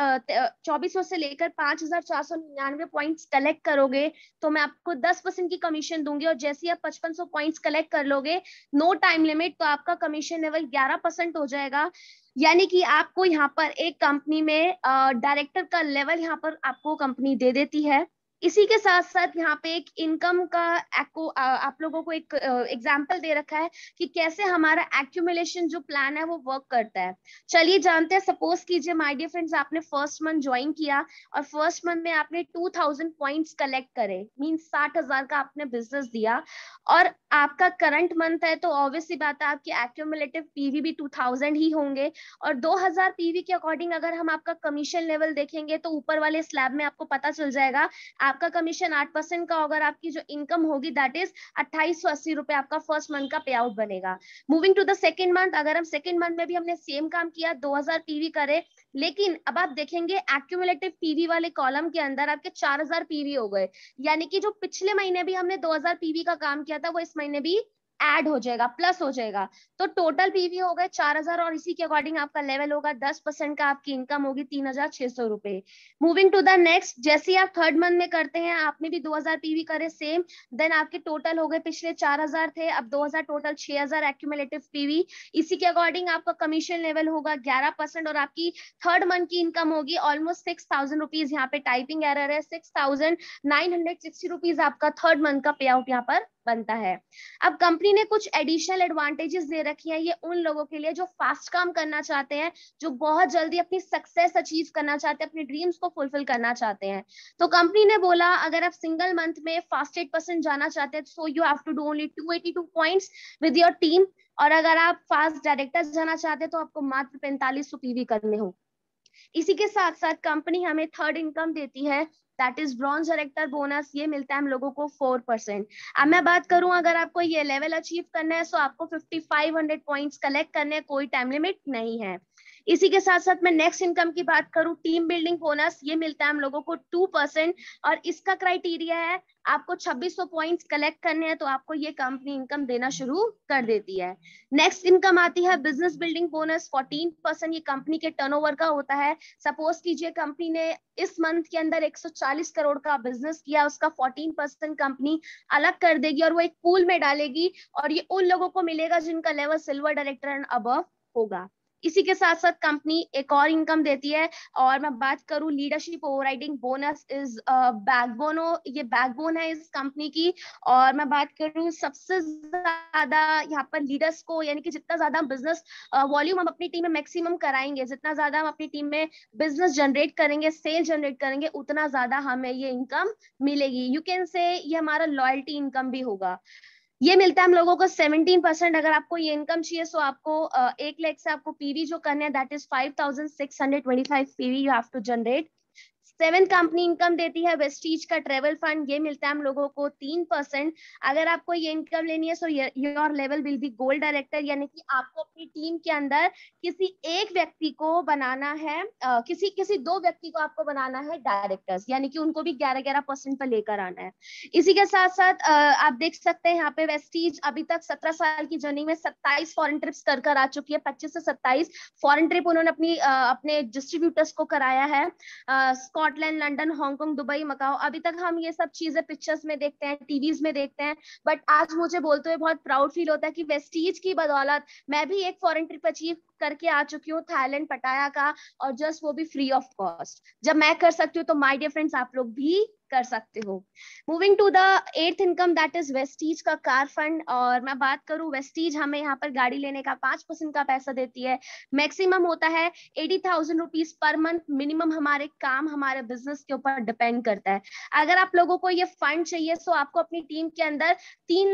5499 पॉइंट्स कलेक्ट करोगे तो मैं आपको 10% की कमीशन दूंगी। और जैसे आप 5500 पॉइंट्स कलेक्ट कर लोगे, नो टाइम लिमिट, तो आपका कमीशन लेवल 11% हो जाएगा। यानी कि आपको यहाँ पर एक कंपनी में डायरेक्टर का लेवल यहाँ पर आपको कंपनी दे देती है। इसी के साथ साथ यहाँ पे एक इनकम का आप लोगों को एक एग्जांपल दे रखा है कि कैसे हमारा एक्यूमुलेशन जो प्लान है वो वर्क करता है। चलिए जानते हैं। सपोज कीजिए माय डियर फ्रेंड्स, आपने फर्स्ट मंथ ज्वाइन किया और फर्स्ट मंथ में आपने 2000 पॉइंट्स कलेक्ट करे, मींस 60,000 का आपने बिजनेस दिया और आपका करंट मंथ है तो ऑब्वियसली बात है आपकी एक्यूमुलेटिव पीवी भी 2000 ही होंगे। और 2000 पीवी के अकॉर्डिंग अगर हम आपका कमीशन लेवल देखेंगे तो ऊपर वाले स्लैब में आपको पता चल जाएगा आपका कमीशन 8% का होगा। आपकी जो इनकम होगी दैट इज 2880 रुपए आपका फर्स्ट मंथ का पे आउट बनेगा। Moving to the second month, अगर हम सेकंड मंथ में भी हमने सेम काम किया, 2000 पीवी करे, लेकिन अब आप देखेंगे एक्यूमुलेटिव पीवी वाले कॉलम के अंदर आपके 4000 पीवी हो गए, यानी कि जो पिछले महीने भी हमने 2000 पीवी का काम किया था वो इस महीने भी ऐड हो जाएगा, प्लस हो जाएगा। तो टोटल पीवी हो गए 4000 और इसी के अकॉर्डिंग आपका लेवल होगा 10% का, आपकी इनकम होगी 3600 रुपए। मूविंग टू द नेक्स्ट, जैसे आप थर्ड मंथ में करते हैं, आपने भी 2000 पीवी करे सेम, देन आपके टोटल हो गए, पिछले 4000 थे, अब 2000 टोटल 6000 एक्यूमुलेटिव पीवी। इसी के अकॉर्डिंग आपका कमीशन लेवल होगा 11% और आपकी थर्ड मंथ की इनकम होगी ऑलमोस्ट 6000 रुपीज। यहाँ पे टाइपिंग एरर है, 6960 रुपीज आपका थर्ड मंथ का पे आउट यहाँ पर बनता है। अब कंपनी ने कुछ एडिशनल एडवांटेजेस दे रखी हैं, ये उन लोगों के लिए जो फास्ट काम करना चाहते हैं, जो बहुत जल्दी अपनी सक्सेस अचीव करना चाहते हैं, अपने ड्रीम्स को फुलफिल करना चाहते हैं। तो कंपनी ने बोला अगर आप सिंगल मंथ में फास्ट 8% जाना चाहते हैं so you have to do only 282 points with your team, और अगर आप फास्ट डायरेक्टर जाना चाहते हैं तो आपको मात्र 4500 पीवी करने हो। इसी के साथ साथ कंपनी हमें थर्ड इनकम देती है, that is bronze director bonus. ये मिलता है हम लोगों को 4%। अब मैं बात करूं अगर आपको ये लेवल अचीव करना है तो आपको 5500 पॉइंट्स कलेक्ट करने, कोई टाइम लिमिट नहीं है। इसी के साथ साथ मैं नेक्स्ट इनकम की बात करूं, टीम बिल्डिंग बोनस, ये मिलता है हम लोगों को 2% और इसका क्राइटेरिया है आपको 2600 पॉइंट्स कलेक्ट करने हैं तो आपको ये कंपनी इनकम देना शुरू कर देती है। नेक्स्ट इनकम आती है बिजनेस बिल्डिंग बोनस, 14%। ये कंपनी के टर्नओवर का होता है। सपोज कीजिए कंपनी ने इस मंथ के अंदर 140 करोड़ का बिजनेस किया, उसका 14% कंपनी अलग कर देगी और वो एक पूल में डालेगी और ये उन लोगों को मिलेगा जिनका level silver director and above होगा। इसी के साथ साथ कंपनी एक और इनकम देती है और मैं बात करूं leadership overriding bonus is backbone, ये बैकबोन है इस कंपनी की। और मैं बात करूं सबसे ज्यादा यहाँ पर लीडर्स को, यानी कि जितना ज्यादा बिजनेस वॉल्यूम हम अपनी टीम में मैक्सिमम कराएंगे, जितना ज्यादा हम अपनी टीम में बिजनेस जनरेट करेंगे, सेल जनरेट करेंगे, उतना ज्यादा हमें ये इनकम मिलेगी। यू कैन से ये हमारा लॉयल्टी इनकम भी होगा। ये मिलता है हम लोगों को 17%। अगर आपको ये इनकम चाहिए तो आपको 1 लाख से आपको पीवी जो करने हैं that is 5625 PV you have to generate. 7 company income देती है वेस्टीज का ट्रेवल फंड, ये मिलता है हम लोगों को 3%। अगर आपको ये इनकम लेनी है so your level will be gold director, यानी कि आपको अपनी टीम के अंदर किसी एक व्यक्ति को बनाना है, किसी 2 व्यक्ति को आपको बनाना है डायरेक्टर्स, यानी कि उनको भी 11% पर लेकर आना है। इसी के साथ साथ आप देख सकते हैं यहाँ पे वेस्टीज अभी तक 17 साल की जर्नी में 27 फॉरेन ट्रिप्स कर आ चुकी है। 25 से 27 फॉरेन ट्रिप उन्होंने अपने डिस्ट्रीब्यूटर्स को कराया है, Scotland, London, Hong Kong, Dubai, Macau. अभी तक हम ये सब चीजें पिक्चर्स में देखते हैं, टीवीज में देखते हैं, बट आज मुझे बोलते हुए बहुत प्राउड फील होता है कि वेस्टीज की बदौलत मैं भी एक फॉरेन ट्रिप अचीव करके आ चुकी हूँ, थाईलैंड, पटाया का, और जस्ट वो भी फ्री ऑफ कॉस्ट। जब मैं कर सकती हूँ तो माय डियर फ्रेंड्स आप लोग भी कर सकते हो। Moving to the 8th income that is Vestige का कार फंड। और मैं बात करूं, वेस्टीज हमें यहाँ पर गाड़ी लेने का 5% का पैसा देती है। मैक्सिमम होता है 80,000 रुपीज पर मंथ। मिनिमम हमारे काम, हमारे बिजनेस के ऊपर डिपेंड करता है। अगर आप लोगों को ये फंड चाहिए तो आपको अपनी टीम के अंदर 3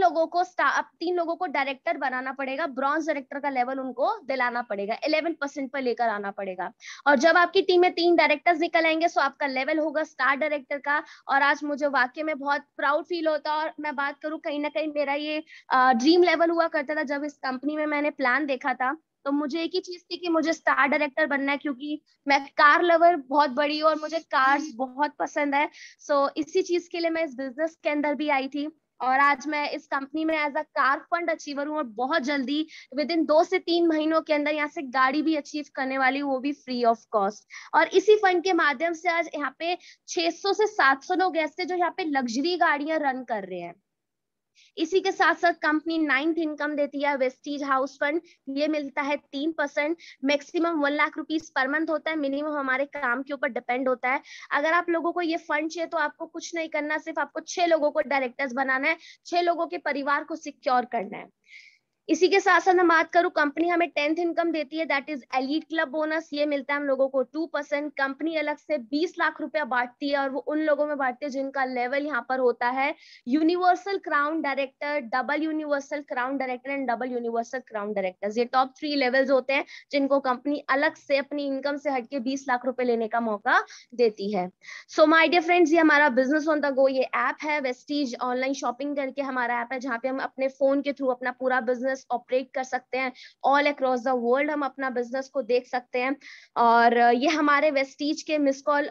लोगों को डायरेक्टर बनाना पड़ेगा, ब्रॉन्ज डायरेक्टर का लेवल उनको दिलाना पड़ेगा, 11% पर लेकर आना पड़ेगा। और जब आपकी टीम में 3 डायरेक्टर्स निकल आएंगे तो आपका लेवल होगा स्टार डायरेक्टर का। और आज मुझे वाकई में बहुत प्राउड फील होता है। और मैं बात करूं, कहीं ना कहीं मेरा ये ड्रीम लेवल हुआ करता था। जब इस कंपनी में मैंने प्लान देखा था तो मुझे एक ही चीज थी कि मुझे स्टार डायरेक्टर बनना है, क्योंकि मैं कार लवर बहुत बड़ी हूँ और मुझे कार्स बहुत पसंद है। सो इसी चीज के लिए मैं इस बिजनेस के अंदर भी आई थी। और आज मैं इस कंपनी में as a car fund achiever हूँ, और बहुत जल्दी विद इन 2 से 3 महीनों के अंदर यहाँ से गाड़ी भी अचीव करने वाली हूँ, वो भी फ्री ऑफ कॉस्ट। और इसी फंड के माध्यम से आज यहाँ पे 600 से 700 लोग ऐसे जो यहाँ पे लग्जरी गाड़ियां रन कर रहे हैं। इसी के साथ साथ कंपनी 9th इनकम देती है वेस्टीज हाउस फंड, ये मिलता है 3%। Maximum 1 lakh rupees per month होता है, मिनिमम हमारे काम के ऊपर डिपेंड होता है। अगर आप लोगों को ये फंड चाहिए तो आपको कुछ नहीं करना, सिर्फ आपको 6 लोगों को डायरेक्टर्स बनाना है, 6 लोगों के परिवार को सिक्योर करना है। इसी के साथ साथ मैं बात करूं, कंपनी हमें 10th इनकम देती है that is elite club bonus, ये मिलता है हम लोगों को 2%। कंपनी अलग से 20 लाख रुपया बांटती है, और वो उन लोगों में बांटती है जिनका लेवल यहाँ पर होता है universal crown director, double universal crown director and double universal crown directors. ये टॉप 3 लेवल्स होते हैं जिनको कंपनी अलग से अपनी इनकम से हटके 20 लाख रुपए लेने का मौका देती है। सो माय डियर फ्रेंड्स, ये हमारा बिजनेस ऑन द गो ये ऐप है, वेस्टीज ऑनलाइन शॉपिंग करके हमारा ऐप है, जहाँ पे हम अपने फोन के थ्रू अपना पूरा बिजनेस ऑपरेट कर सकते हैं। ऑल अक्रॉस द वर्ल्ड हम अपना बिजनेस को देख सकते हैं। और ये हमारे वेस्टीज के मिस कॉल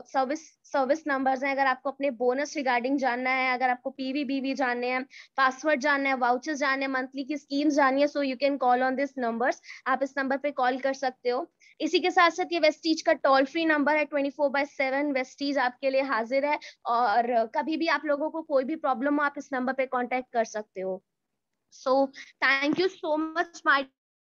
सर्विस नंबर्स हैं। अगर आपको अपने बोनस रिगार्डिंग जानना है, अगर आपको पीवीबीवी जानने हैं, पासवर्ड जानना है, वाउचर्स जानने हैं, मंथली की स्कीम्स जाननी है, so you can call on this numbers. आप इस नंबर पे कॉल कर सकते हो। इसी के साथ साथ ये वेस्टीज का टोल फ्री नंबर है, 24/7 वेस्टीज आपके लिए हाजिर है। और कभी भी आप लोगों को कोई भी प्रॉब्लम हो आप इस नंबर पे कांटेक्ट कर सकते हो। So thank you so much my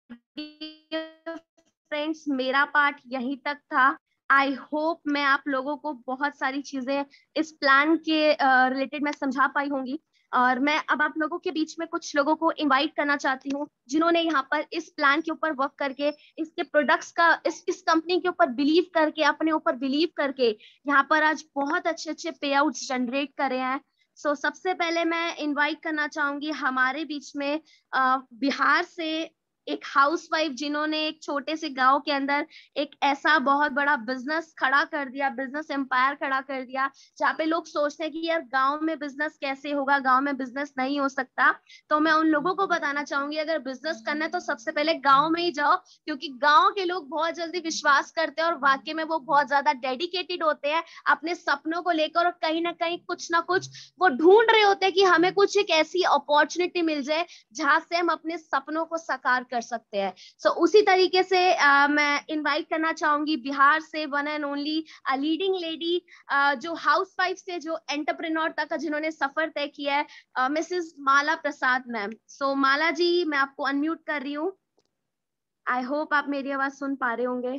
dear friends, मेरा पार्ट यहीं तक था। आई होप मैं आप लोगों को बहुत सारी चीजें इस प्लान के रिलेटेड मैं समझा पाई होंगी। और मैं अब आप लोगों के बीच में कुछ लोगों को इनवाइट करना चाहती हूँ जिन्होंने यहाँ पर इस प्लान के ऊपर वर्क करके, इसके प्रोडक्ट्स का, इस कंपनी के ऊपर बिलीव करके, अपने ऊपर बिलीव करके यहाँ पर आज बहुत अच्छे अच्छे पे आउट्स जनरेट कर रहे हैं। सो सबसे पहले मैं इनवाइट करना चाहूंगी हमारे बीच में बिहार से एक हाउसवाइफ जिन्होंने एक छोटे से गांव के अंदर एक ऐसा बहुत बड़ा बिजनेस खड़ा कर दिया, बिजनेस एम्पायर खड़ा कर दिया, जहाँ पे लोग सोचते हैं कि यार गांव में बिजनेस कैसे होगा, गांव में बिजनेस नहीं हो सकता। तो मैं उन लोगों को बताना चाहूंगी अगर बिजनेस करना है तो सबसे पहले गांव में ही जाओ, क्योंकि गांव के लोग बहुत जल्दी विश्वास करते हैं और वाकई में वो बहुत ज्यादा डेडिकेटेड होते हैं अपने सपनों को लेकर, और कहीं ना कहीं कुछ ना कुछ वो ढूंढ रहे होते हैं कि हमें कुछ एक ऐसी अपॉर्चुनिटी मिल जाए जहां से हम अपने सपनों को साकार कर सकते हैं। सो उसी तरीके से मैं इनवाइट करना चाहूंगी बिहार से one and only leading lady, जो हाउसवाइफ से जो एंटरप्रेन्योर तक का जिन्होंने सफर तय किया है, मिसेस माला प्रसाद मैम। सो माला जी, मैं आपको अनम्यूट कर रही हूँ। आई होप आप मेरी आवाज सुन पा रहे होंगे।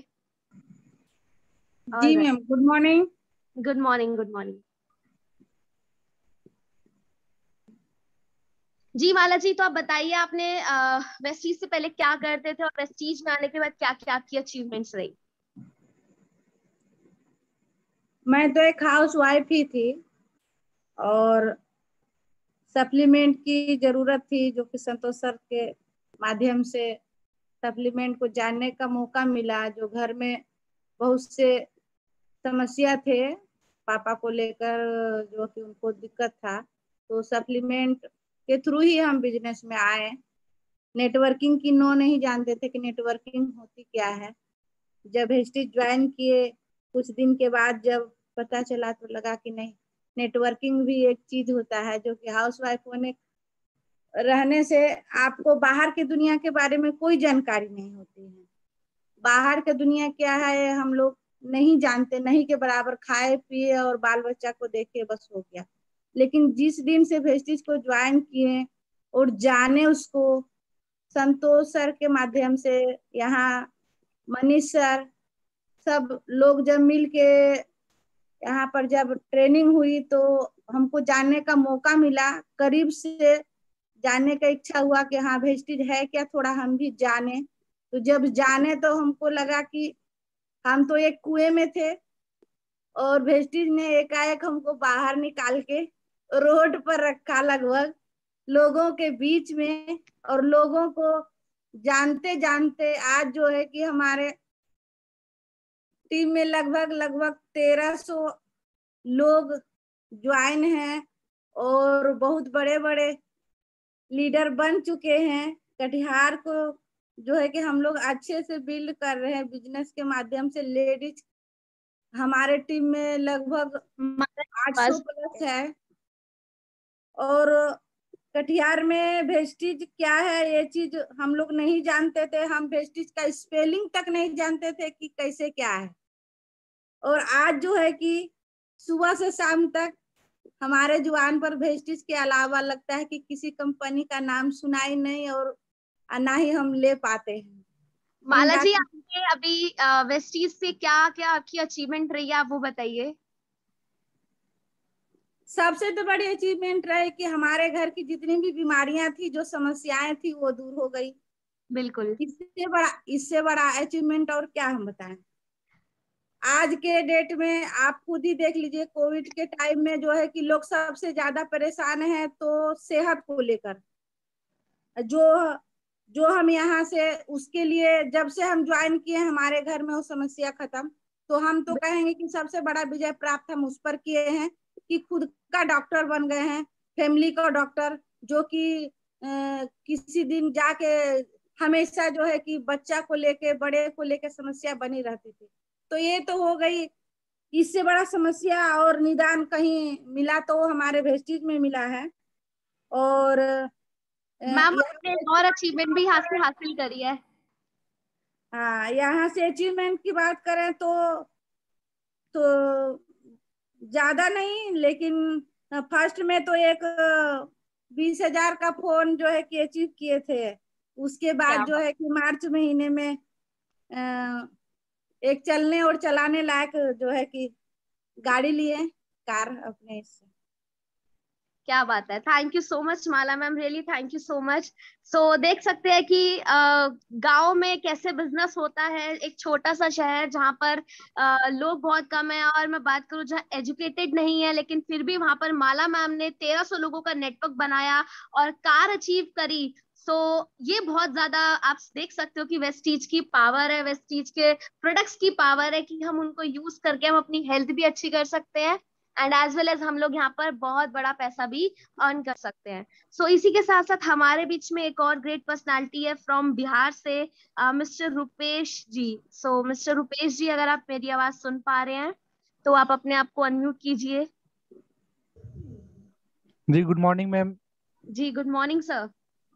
जी ma'am, good morning. Good morning, good morning जी। माला जी, तो आप बताइए आपने वेस्टीज से पहले क्या करते थे और वेस्टीज में आने के बाद क्या क्या आपकी अचीवमेंट्स रही? मैं तो एक हाउस वाइफ ही थी और सप्लीमेंट की जरूरत थी, जो कि संतोष सर के माध्यम से सप्लीमेंट को जानने का मौका मिला, जो घर में बहुत से समस्या थे पापा को लेकर, जो कि उनको दिक्कत था, तो सप्लीमेंट के थ्रू ही हम बिजनेस में आए। नेटवर्किंग की नहीं जानते थे कि नेटवर्किंग होती क्या है। जब वेस्टीज ज्वाइन किए कुछ दिन के बाद जब पता चला तो लगा कि नहीं, नेटवर्किंग भी एक चीज होता है, जो कि हाउसवाइफ होने रहने से आपको बाहर की दुनिया के बारे में कोई जानकारी नहीं होती है। बाहर की दुनिया क्या है हम लोग नहीं जानते, नहीं के बराबर खाए पिए और बाल बच्चा को देखे बस हो गया। लेकिन जिस दिन से वेस्टीज को ज्वाइन किए और जाने उसको, संतोष सर के माध्यम से, यहाँ मनीष सर, सब लोग जब मिल के यहाँ पर जब ट्रेनिंग हुई तो हमको जानने का मौका मिला, करीब से जानने का इच्छा हुआ कि हाँ वेस्टीज है क्या, थोड़ा हम भी जाने। तो जब जाने तो हमको लगा कि हम तो एक कुएं में थे और वेस्टीज ने एकाएक हमको बाहर निकाल के रोड पर रखा, लगभग लोगों के बीच में, और लोगों को जानते जानते आज जो है कि हमारे टीम में लगभग 1300 लोग ज्वाइन हैं और बहुत बड़े बड़े लीडर बन चुके हैं। कटिहार को जो है कि हम लोग अच्छे से बिल्ड कर रहे हैं बिजनेस के माध्यम से। लेडीज हमारे टीम में लगभग 800 प्लस है। और कटिहार में वेस्टीज क्या है ये चीज हम लोग नहीं जानते थे, हम वेस्टीज का स्पेलिंग तक नहीं जानते थे कि कैसे क्या है। और आज जो है कि सुबह से शाम तक हमारे जुबान पर वेस्टीज के अलावा लगता है कि किसी कंपनी का नाम सुना ही नहीं और ना ही हम ले पाते हैं। माला जी, आपके अभी वेस्टीज से क्या क्या आपकी अचीवमेंट रही है, आप वो बताइए। सबसे तो बड़ी अचीवमेंट रहे कि हमारे घर की जितनी भी बीमारियां थी, जो समस्याएं थी, वो दूर हो गई। बिल्कुल, इससे बड़ा अचीवमेंट और क्या हम बताएं। आज के डेट में आप खुद ही देख लीजिए, कोविड के टाइम में जो है कि लोग सबसे ज्यादा परेशान हैं तो सेहत को लेकर। जो हम यहाँ से उसके लिए जब से हम ज्वाइन किए हमारे घर में वो समस्या खत्म। तो हम तो कहेंगे कि सबसे बड़ा विजय प्राप्त हम उस पर किए हैं कि खुद का डॉक्टर बन गए हैं, फैमिली का डॉक्टर, जो कि किसी दिन जाके हमेशा जो है कि बच्चा को लेके, बड़े को लेके समस्या बनी रहती थी। तो ये तो हो गई। इससे बड़ा समस्या और निदान कहीं मिला तो हमारे वेस्टीज में मिला है। और मैम आपने और अचीवमेंट भी हासिल करी है। हाँ, यहाँ से अचीवमेंट की बात करें तो ज्यादा नहीं, लेकिन फर्स्ट में तो एक 20,000 का फोन जो है कि अचीव किए थे। उसके बाद जो है कि मार्च महीने में एक चलने और चलाने लायक जो है कि गाड़ी लिए, कार अपने। क्या बात है, thank you so much Mala ma'am, really thank you so much. So देख सकते हैं कि गांव में कैसे बिजनेस होता है, एक छोटा सा शहर जहां पर लोग बहुत कम है, और मैं बात करूं जहां एजुकेटेड नहीं है, लेकिन फिर भी वहां पर माला मैम ने 1300 लोगों का नेटवर्क बनाया और कार अचीव करी। सो ये बहुत ज्यादा आप देख सकते हो कि वेस्टीज की पावर है, वेस्टीज के प्रोडक्ट्स की पावर है कि हम उनको यूज करके हम अपनी हेल्थ भी अच्छी कर सकते हैं एंड एज वेल एज हम लोग यहाँ पर बहुत बड़ा पैसा भी अर्न कर सकते हैं। सो इसी के साथ साथ हमारे बीच में एक और ग्रेट पर्सनालिटी है फ्रॉम बिहार से, mister Rupesh ji. So mister Rupesh ji, अगर आप मेरी आवाज सुन पा रहे हैं तो आप अपने आप को अनम्यूट कीजिए। जी गुड मॉर्निंग मैम। जी गुड मॉर्निंग सर।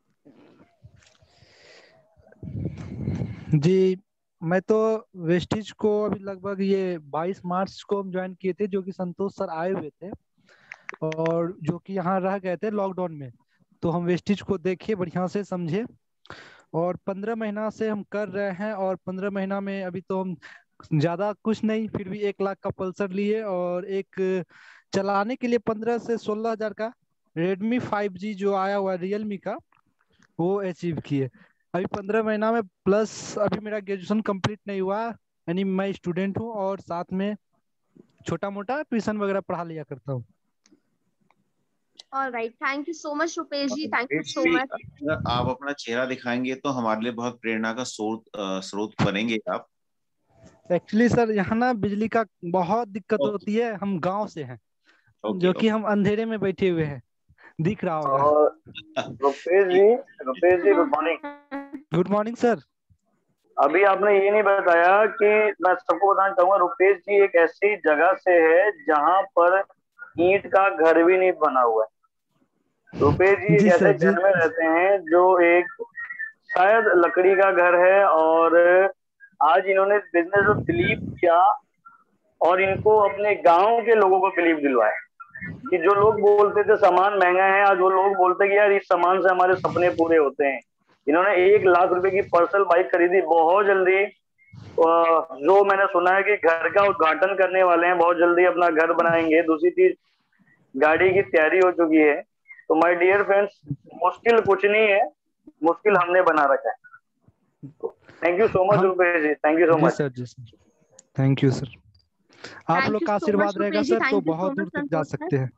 जी मैं तो वेस्टीज को अभी लगभग ये 22 मार्च को हम ज्वाइन किए थे, जो कि संतोष सर आए हुए थे और जो कि यहाँ रह गए थे लॉकडाउन में। तो हम वेस्टीज को देखे, बढ़िया से समझे और 15 महीना से हम कर रहे हैं। और 15 महीना में अभी तो हम ज्यादा कुछ नहीं, फिर भी 1 लाख का पल्सर लिए और एक चलाने के लिए 15 से 16 हजार का रेडमी 5G जो आया हुआ है रियलमी का, वो अचीव किए अभी 15 महीना में। प्लस अभी मेरा ग्रेजुएशन कंप्लीट नहीं हुआ, यानी मैं स्टूडेंट हूँ और साथ में छोटा मोटा ट्यूशन वगैरह पढ़ा लिया करता हूँ। Alright, thank you so much Rupesh ji, thank you so much. अगर आप अपना चेहरा दिखाएंगे तो हमारे लिए बहुत प्रेरणा का स्रोत बनेंगे आप। एक्चुअली सर यहाँ ना बिजली का बहुत दिक्कत होती है, हम गांव से हैं, जो कि हम अंधेरे में बैठे हुए हैं, दिख रहा होगा। और Rupesh ji good morning. Good morning sir. अभी आपने ये नहीं बताया कि मैं सबको बताना चाहूंगा, रुपेश जी एक ऐसी जगह से है जहां पर ईंट का घर भी नहीं बना हुआ है। रुपेश जी एक ऐसे घर में रहते हैं जो एक शायद लकड़ी का घर है, और आज इन्होंने बिजनेस में बिलीव किया और इनको अपने गांव के लोगों को बिलीव दिलवाया कि जो लोग बोलते थे सामान महंगा है, आज वो लोग बोलते हैं कि यार इस सामान से हमारे सपने पूरे होते हैं। इन्होंने 1 लाख रुपए की पर्सनल बाइक खरीदी बहुत जल्दी। जो मैंने सुना है कि घर का उद्घाटन करने वाले हैं, बहुत जल्दी अपना घर बनाएंगे। दूसरी चीज, गाड़ी की तैयारी हो चुकी है। तो माय डियर फ्रेंड्स, मुश्किल कुछ नहीं है, मुश्किल हमने बना रखा है। Thank you so much Rupesh ji, thank you so much. जी सर, थैंक यू सर। आप लोग का आशीर्वाद रहेगा सर तो बहुत दूर तक जा सकते हैं।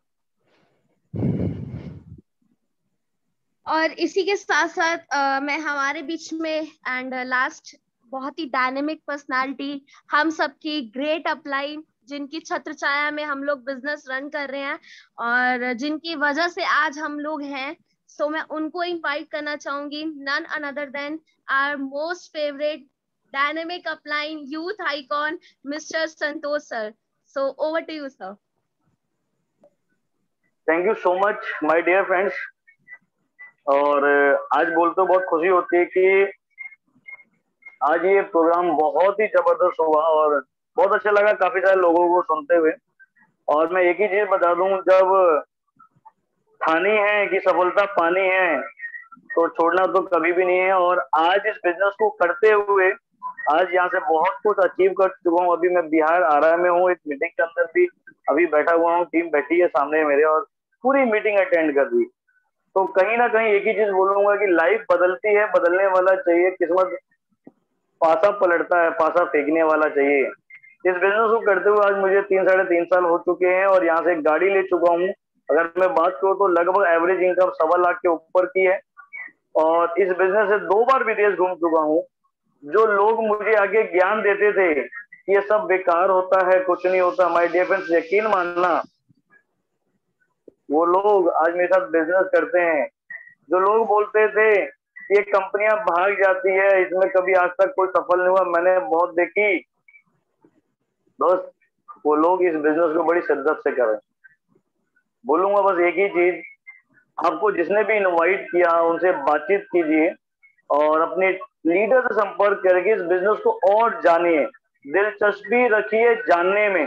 और इसी के साथ साथ मैं हमारे बीच में एंड लास्ट बहुत ही डायनेमिक पर्सनालिटी, हम सबकी ग्रेट अपलाइन, जिनकी छत्र छाया में हम लोग बिजनेस रन कर रहे हैं और जिनकी वजह से आज हम लोग हैं। सो मैं उनको इनवाइट करना चाहूंगी, none another than our most favourite dynamic upline youth icon mister Santosh sir. So over to you sir. Thank you so much my dear friends. और आज बोलते बहुत खुशी होती है कि आज ये प्रोग्राम बहुत ही जबरदस्त हुआ और बहुत अच्छा लगा काफी सारे लोगों को सुनते हुए। और मैं एक ही चीज बता दूं, जब ठानी है कि सफलता पानी है तो छोड़ना तो कभी भी नहीं है। और आज इस बिजनेस को करते हुए आज यहाँ से बहुत कुछ अचीव कर चुका हूँ। अभी मैं बिहार आरा में हूँ, एक मीटिंग के अंदर भी अभी बैठा हुआ हूँ, टीम बैठी है सामने मेरे और पूरी मीटिंग अटेंड कर दी। तो कहीं ना कहीं एक ही चीज बोलूंगा कि लाइफ बदलती है, बदलने वाला चाहिए, किस्मत पासा पलटता है, पासा फेंकने वाला चाहिए। इस बिजनेस को करते हुए आज मुझे 3 साढ़े 3 साल हो चुके हैं और यहाँ से गाड़ी ले चुका हूँ। अगर मैं बात करूँ तो लगभग एवरेज इनकम 1.25 लाख के ऊपर की है। और इस बिजनेस से 2 बार विदेश घूम चुका हूँ। जो लोग मुझे आगे ज्ञान देते थे कि ये सब बेकार होता है, कुछ नहीं होता, माय डियर फ्रेंड्स यकीन मानना, वो लोग आज मेरे साथ बिजनेस करते हैं। जो लोग बोलते थे ये कंपनियां भाग जाती है, इसमें कभी आज तक कोई सफल नहीं हुआ, मैंने बहुत देखी दोस्त, वो लोग इस बिजनेस को बड़ी शिद्दत से करें। बोलूंगा बस एक ही चीज, आपको जिसने भी इनवाइट किया उनसे बातचीत कीजिए और अपने लीडर से संपर्क करके इस बिजनेस को और जानिए, दिलचस्पी रखिए जानने में,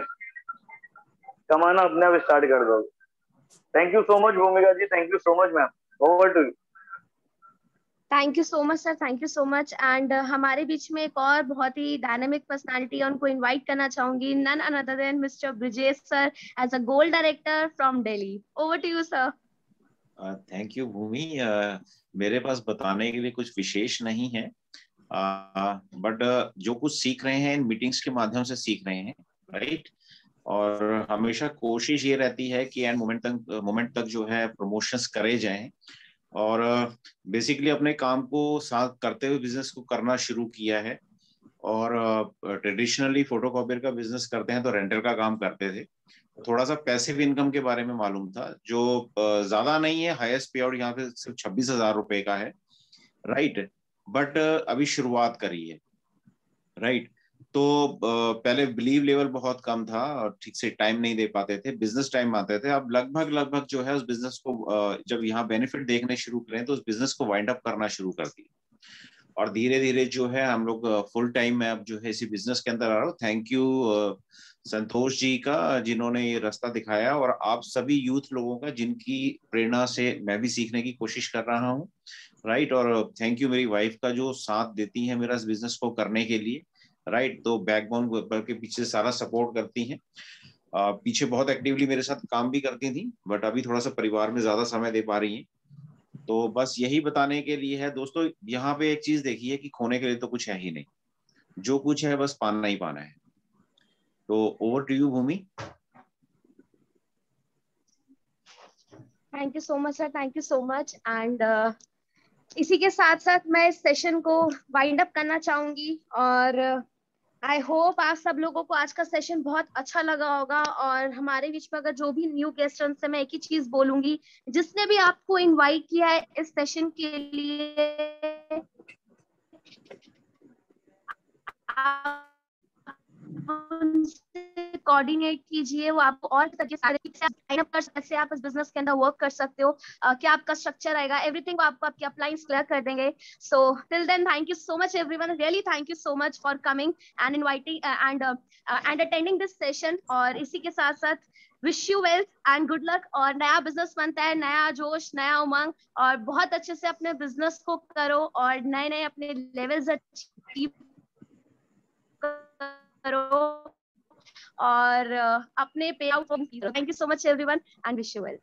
कमाना अपने आप स्टार्ट कर दोगे। Thank you so much Bhumika ji, thank you so much ma'am, over to you. Thank you so much sir, thank you so much. And हमारे बीच में एक और बहुत ही डायनेमिक पर्सनालिटी है, उनको इनवाइट करना चाहूंगी, none another than mister Brijesh sir as a gold director from Delhi. Over to you sir. Thank you Bhumi. मेरे पास बताने के लिए कुछ विशेष नहीं है, बट जो कुछ सीख रहे हैं इन मीटिंग्स के माध्यम से सीख रहे हैं, राइट। और हमेशा कोशिश ये रहती है कि एंड मोमेंट तक जो है प्रमोशंस करे जाएं। और बेसिकली अपने काम को साथ करते हुए बिजनेस को करना शुरू किया है। और ट्रेडिशनली फोटोकॉपियर का बिजनेस करते हैं तो रेंटल का काम करते थे, थोड़ा सा पैसिव इनकम के बारे में मालूम था, जो ज्यादा नहीं है, हाईएस्ट पे आउट यहाँ पे सिर्फ 26,000 रुपए का है, राइट। बट अभी शुरुआत करी है, राइट। तो पहले बिलीव लेवल बहुत कम था और ठीक से टाइम नहीं दे पाते थे, बिजनेस टाइम आते थे। अब लगभग जो है उस बिजनेस को जब यहाँ बेनिफिट देखने शुरू करें तो उस बिजनेस को वाइंड अप करना शुरू कर दिया और धीरे धीरे जो है हम लोग फुल टाइम में अब जो है इसी बिजनेस के अंदर आ रहा हूँ। थैंक यू संतोष जी का, जिन्होंने ये रास्ता दिखाया, और आप सभी यूथ लोगों का जिनकी प्रेरणा से मैं भी सीखने की कोशिश कर रहा हूँ, राइट। और थैंक यू मेरी वाइफ का जो साथ देती है मेरा इस बिजनेस को करने के लिए, राइट। तो बैकबोन के पीछे सारा सपोर्ट करती हैं, पीछे बहुत एक्टिवली मेरे साथ काम भी करती थी, बट अभी थोड़ा सा परिवार में ज्यादा समय दे पा रही हैं। तो बस यही बताने के लिए है दोस्तों, यहाँ पे एक चीज देखिए कि खोने के लिए तो कुछ है ही नहीं, जो कुछ है बस पाना ही पाना है। तो over to you Bhumi. Thank you so much sir, thank you so much. And इसी के साथ साथ मैं इस सेशन को वाइंड अप करना चाहूंगी और आई होप आप सब लोगों को आज का सेशन बहुत अच्छा लगा होगा। और हमारे बीच में अगर जो भी न्यू गेस्ट से मैं एक ही चीज बोलूंगी, जिसने भी आपको इनवाइट किया है इस सेशन के लिए, कोऑर्डिनेट कीजिए, वो आपको और साइन अप कर सकते, आप इस बिजनेस के अंदर वर्क कर सकते हो, क्या आपका स्ट्रक्चर आएगा, एवरीथिंग आपको आपके अपलाइंस क्लियर कर देंगे। So till then thank you so much everyone, really thank you so much for coming and inviting and attending this session. और इसी के साथ साथ wish you wealth and good luck, और नया बिजनेस बनता है, नया जोश, नया उमंग, और बहुत अच्छे से अपने बिजनेस को करो और नए नए अपने लेवल्स अचीव करो और अपने pay out. Thank you so much everyone and wish you well.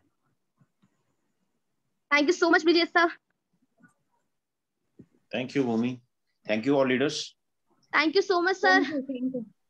Thank you so much Vijay sir. Thank you Bhumi, thank you all leaders. Thank you so much sir.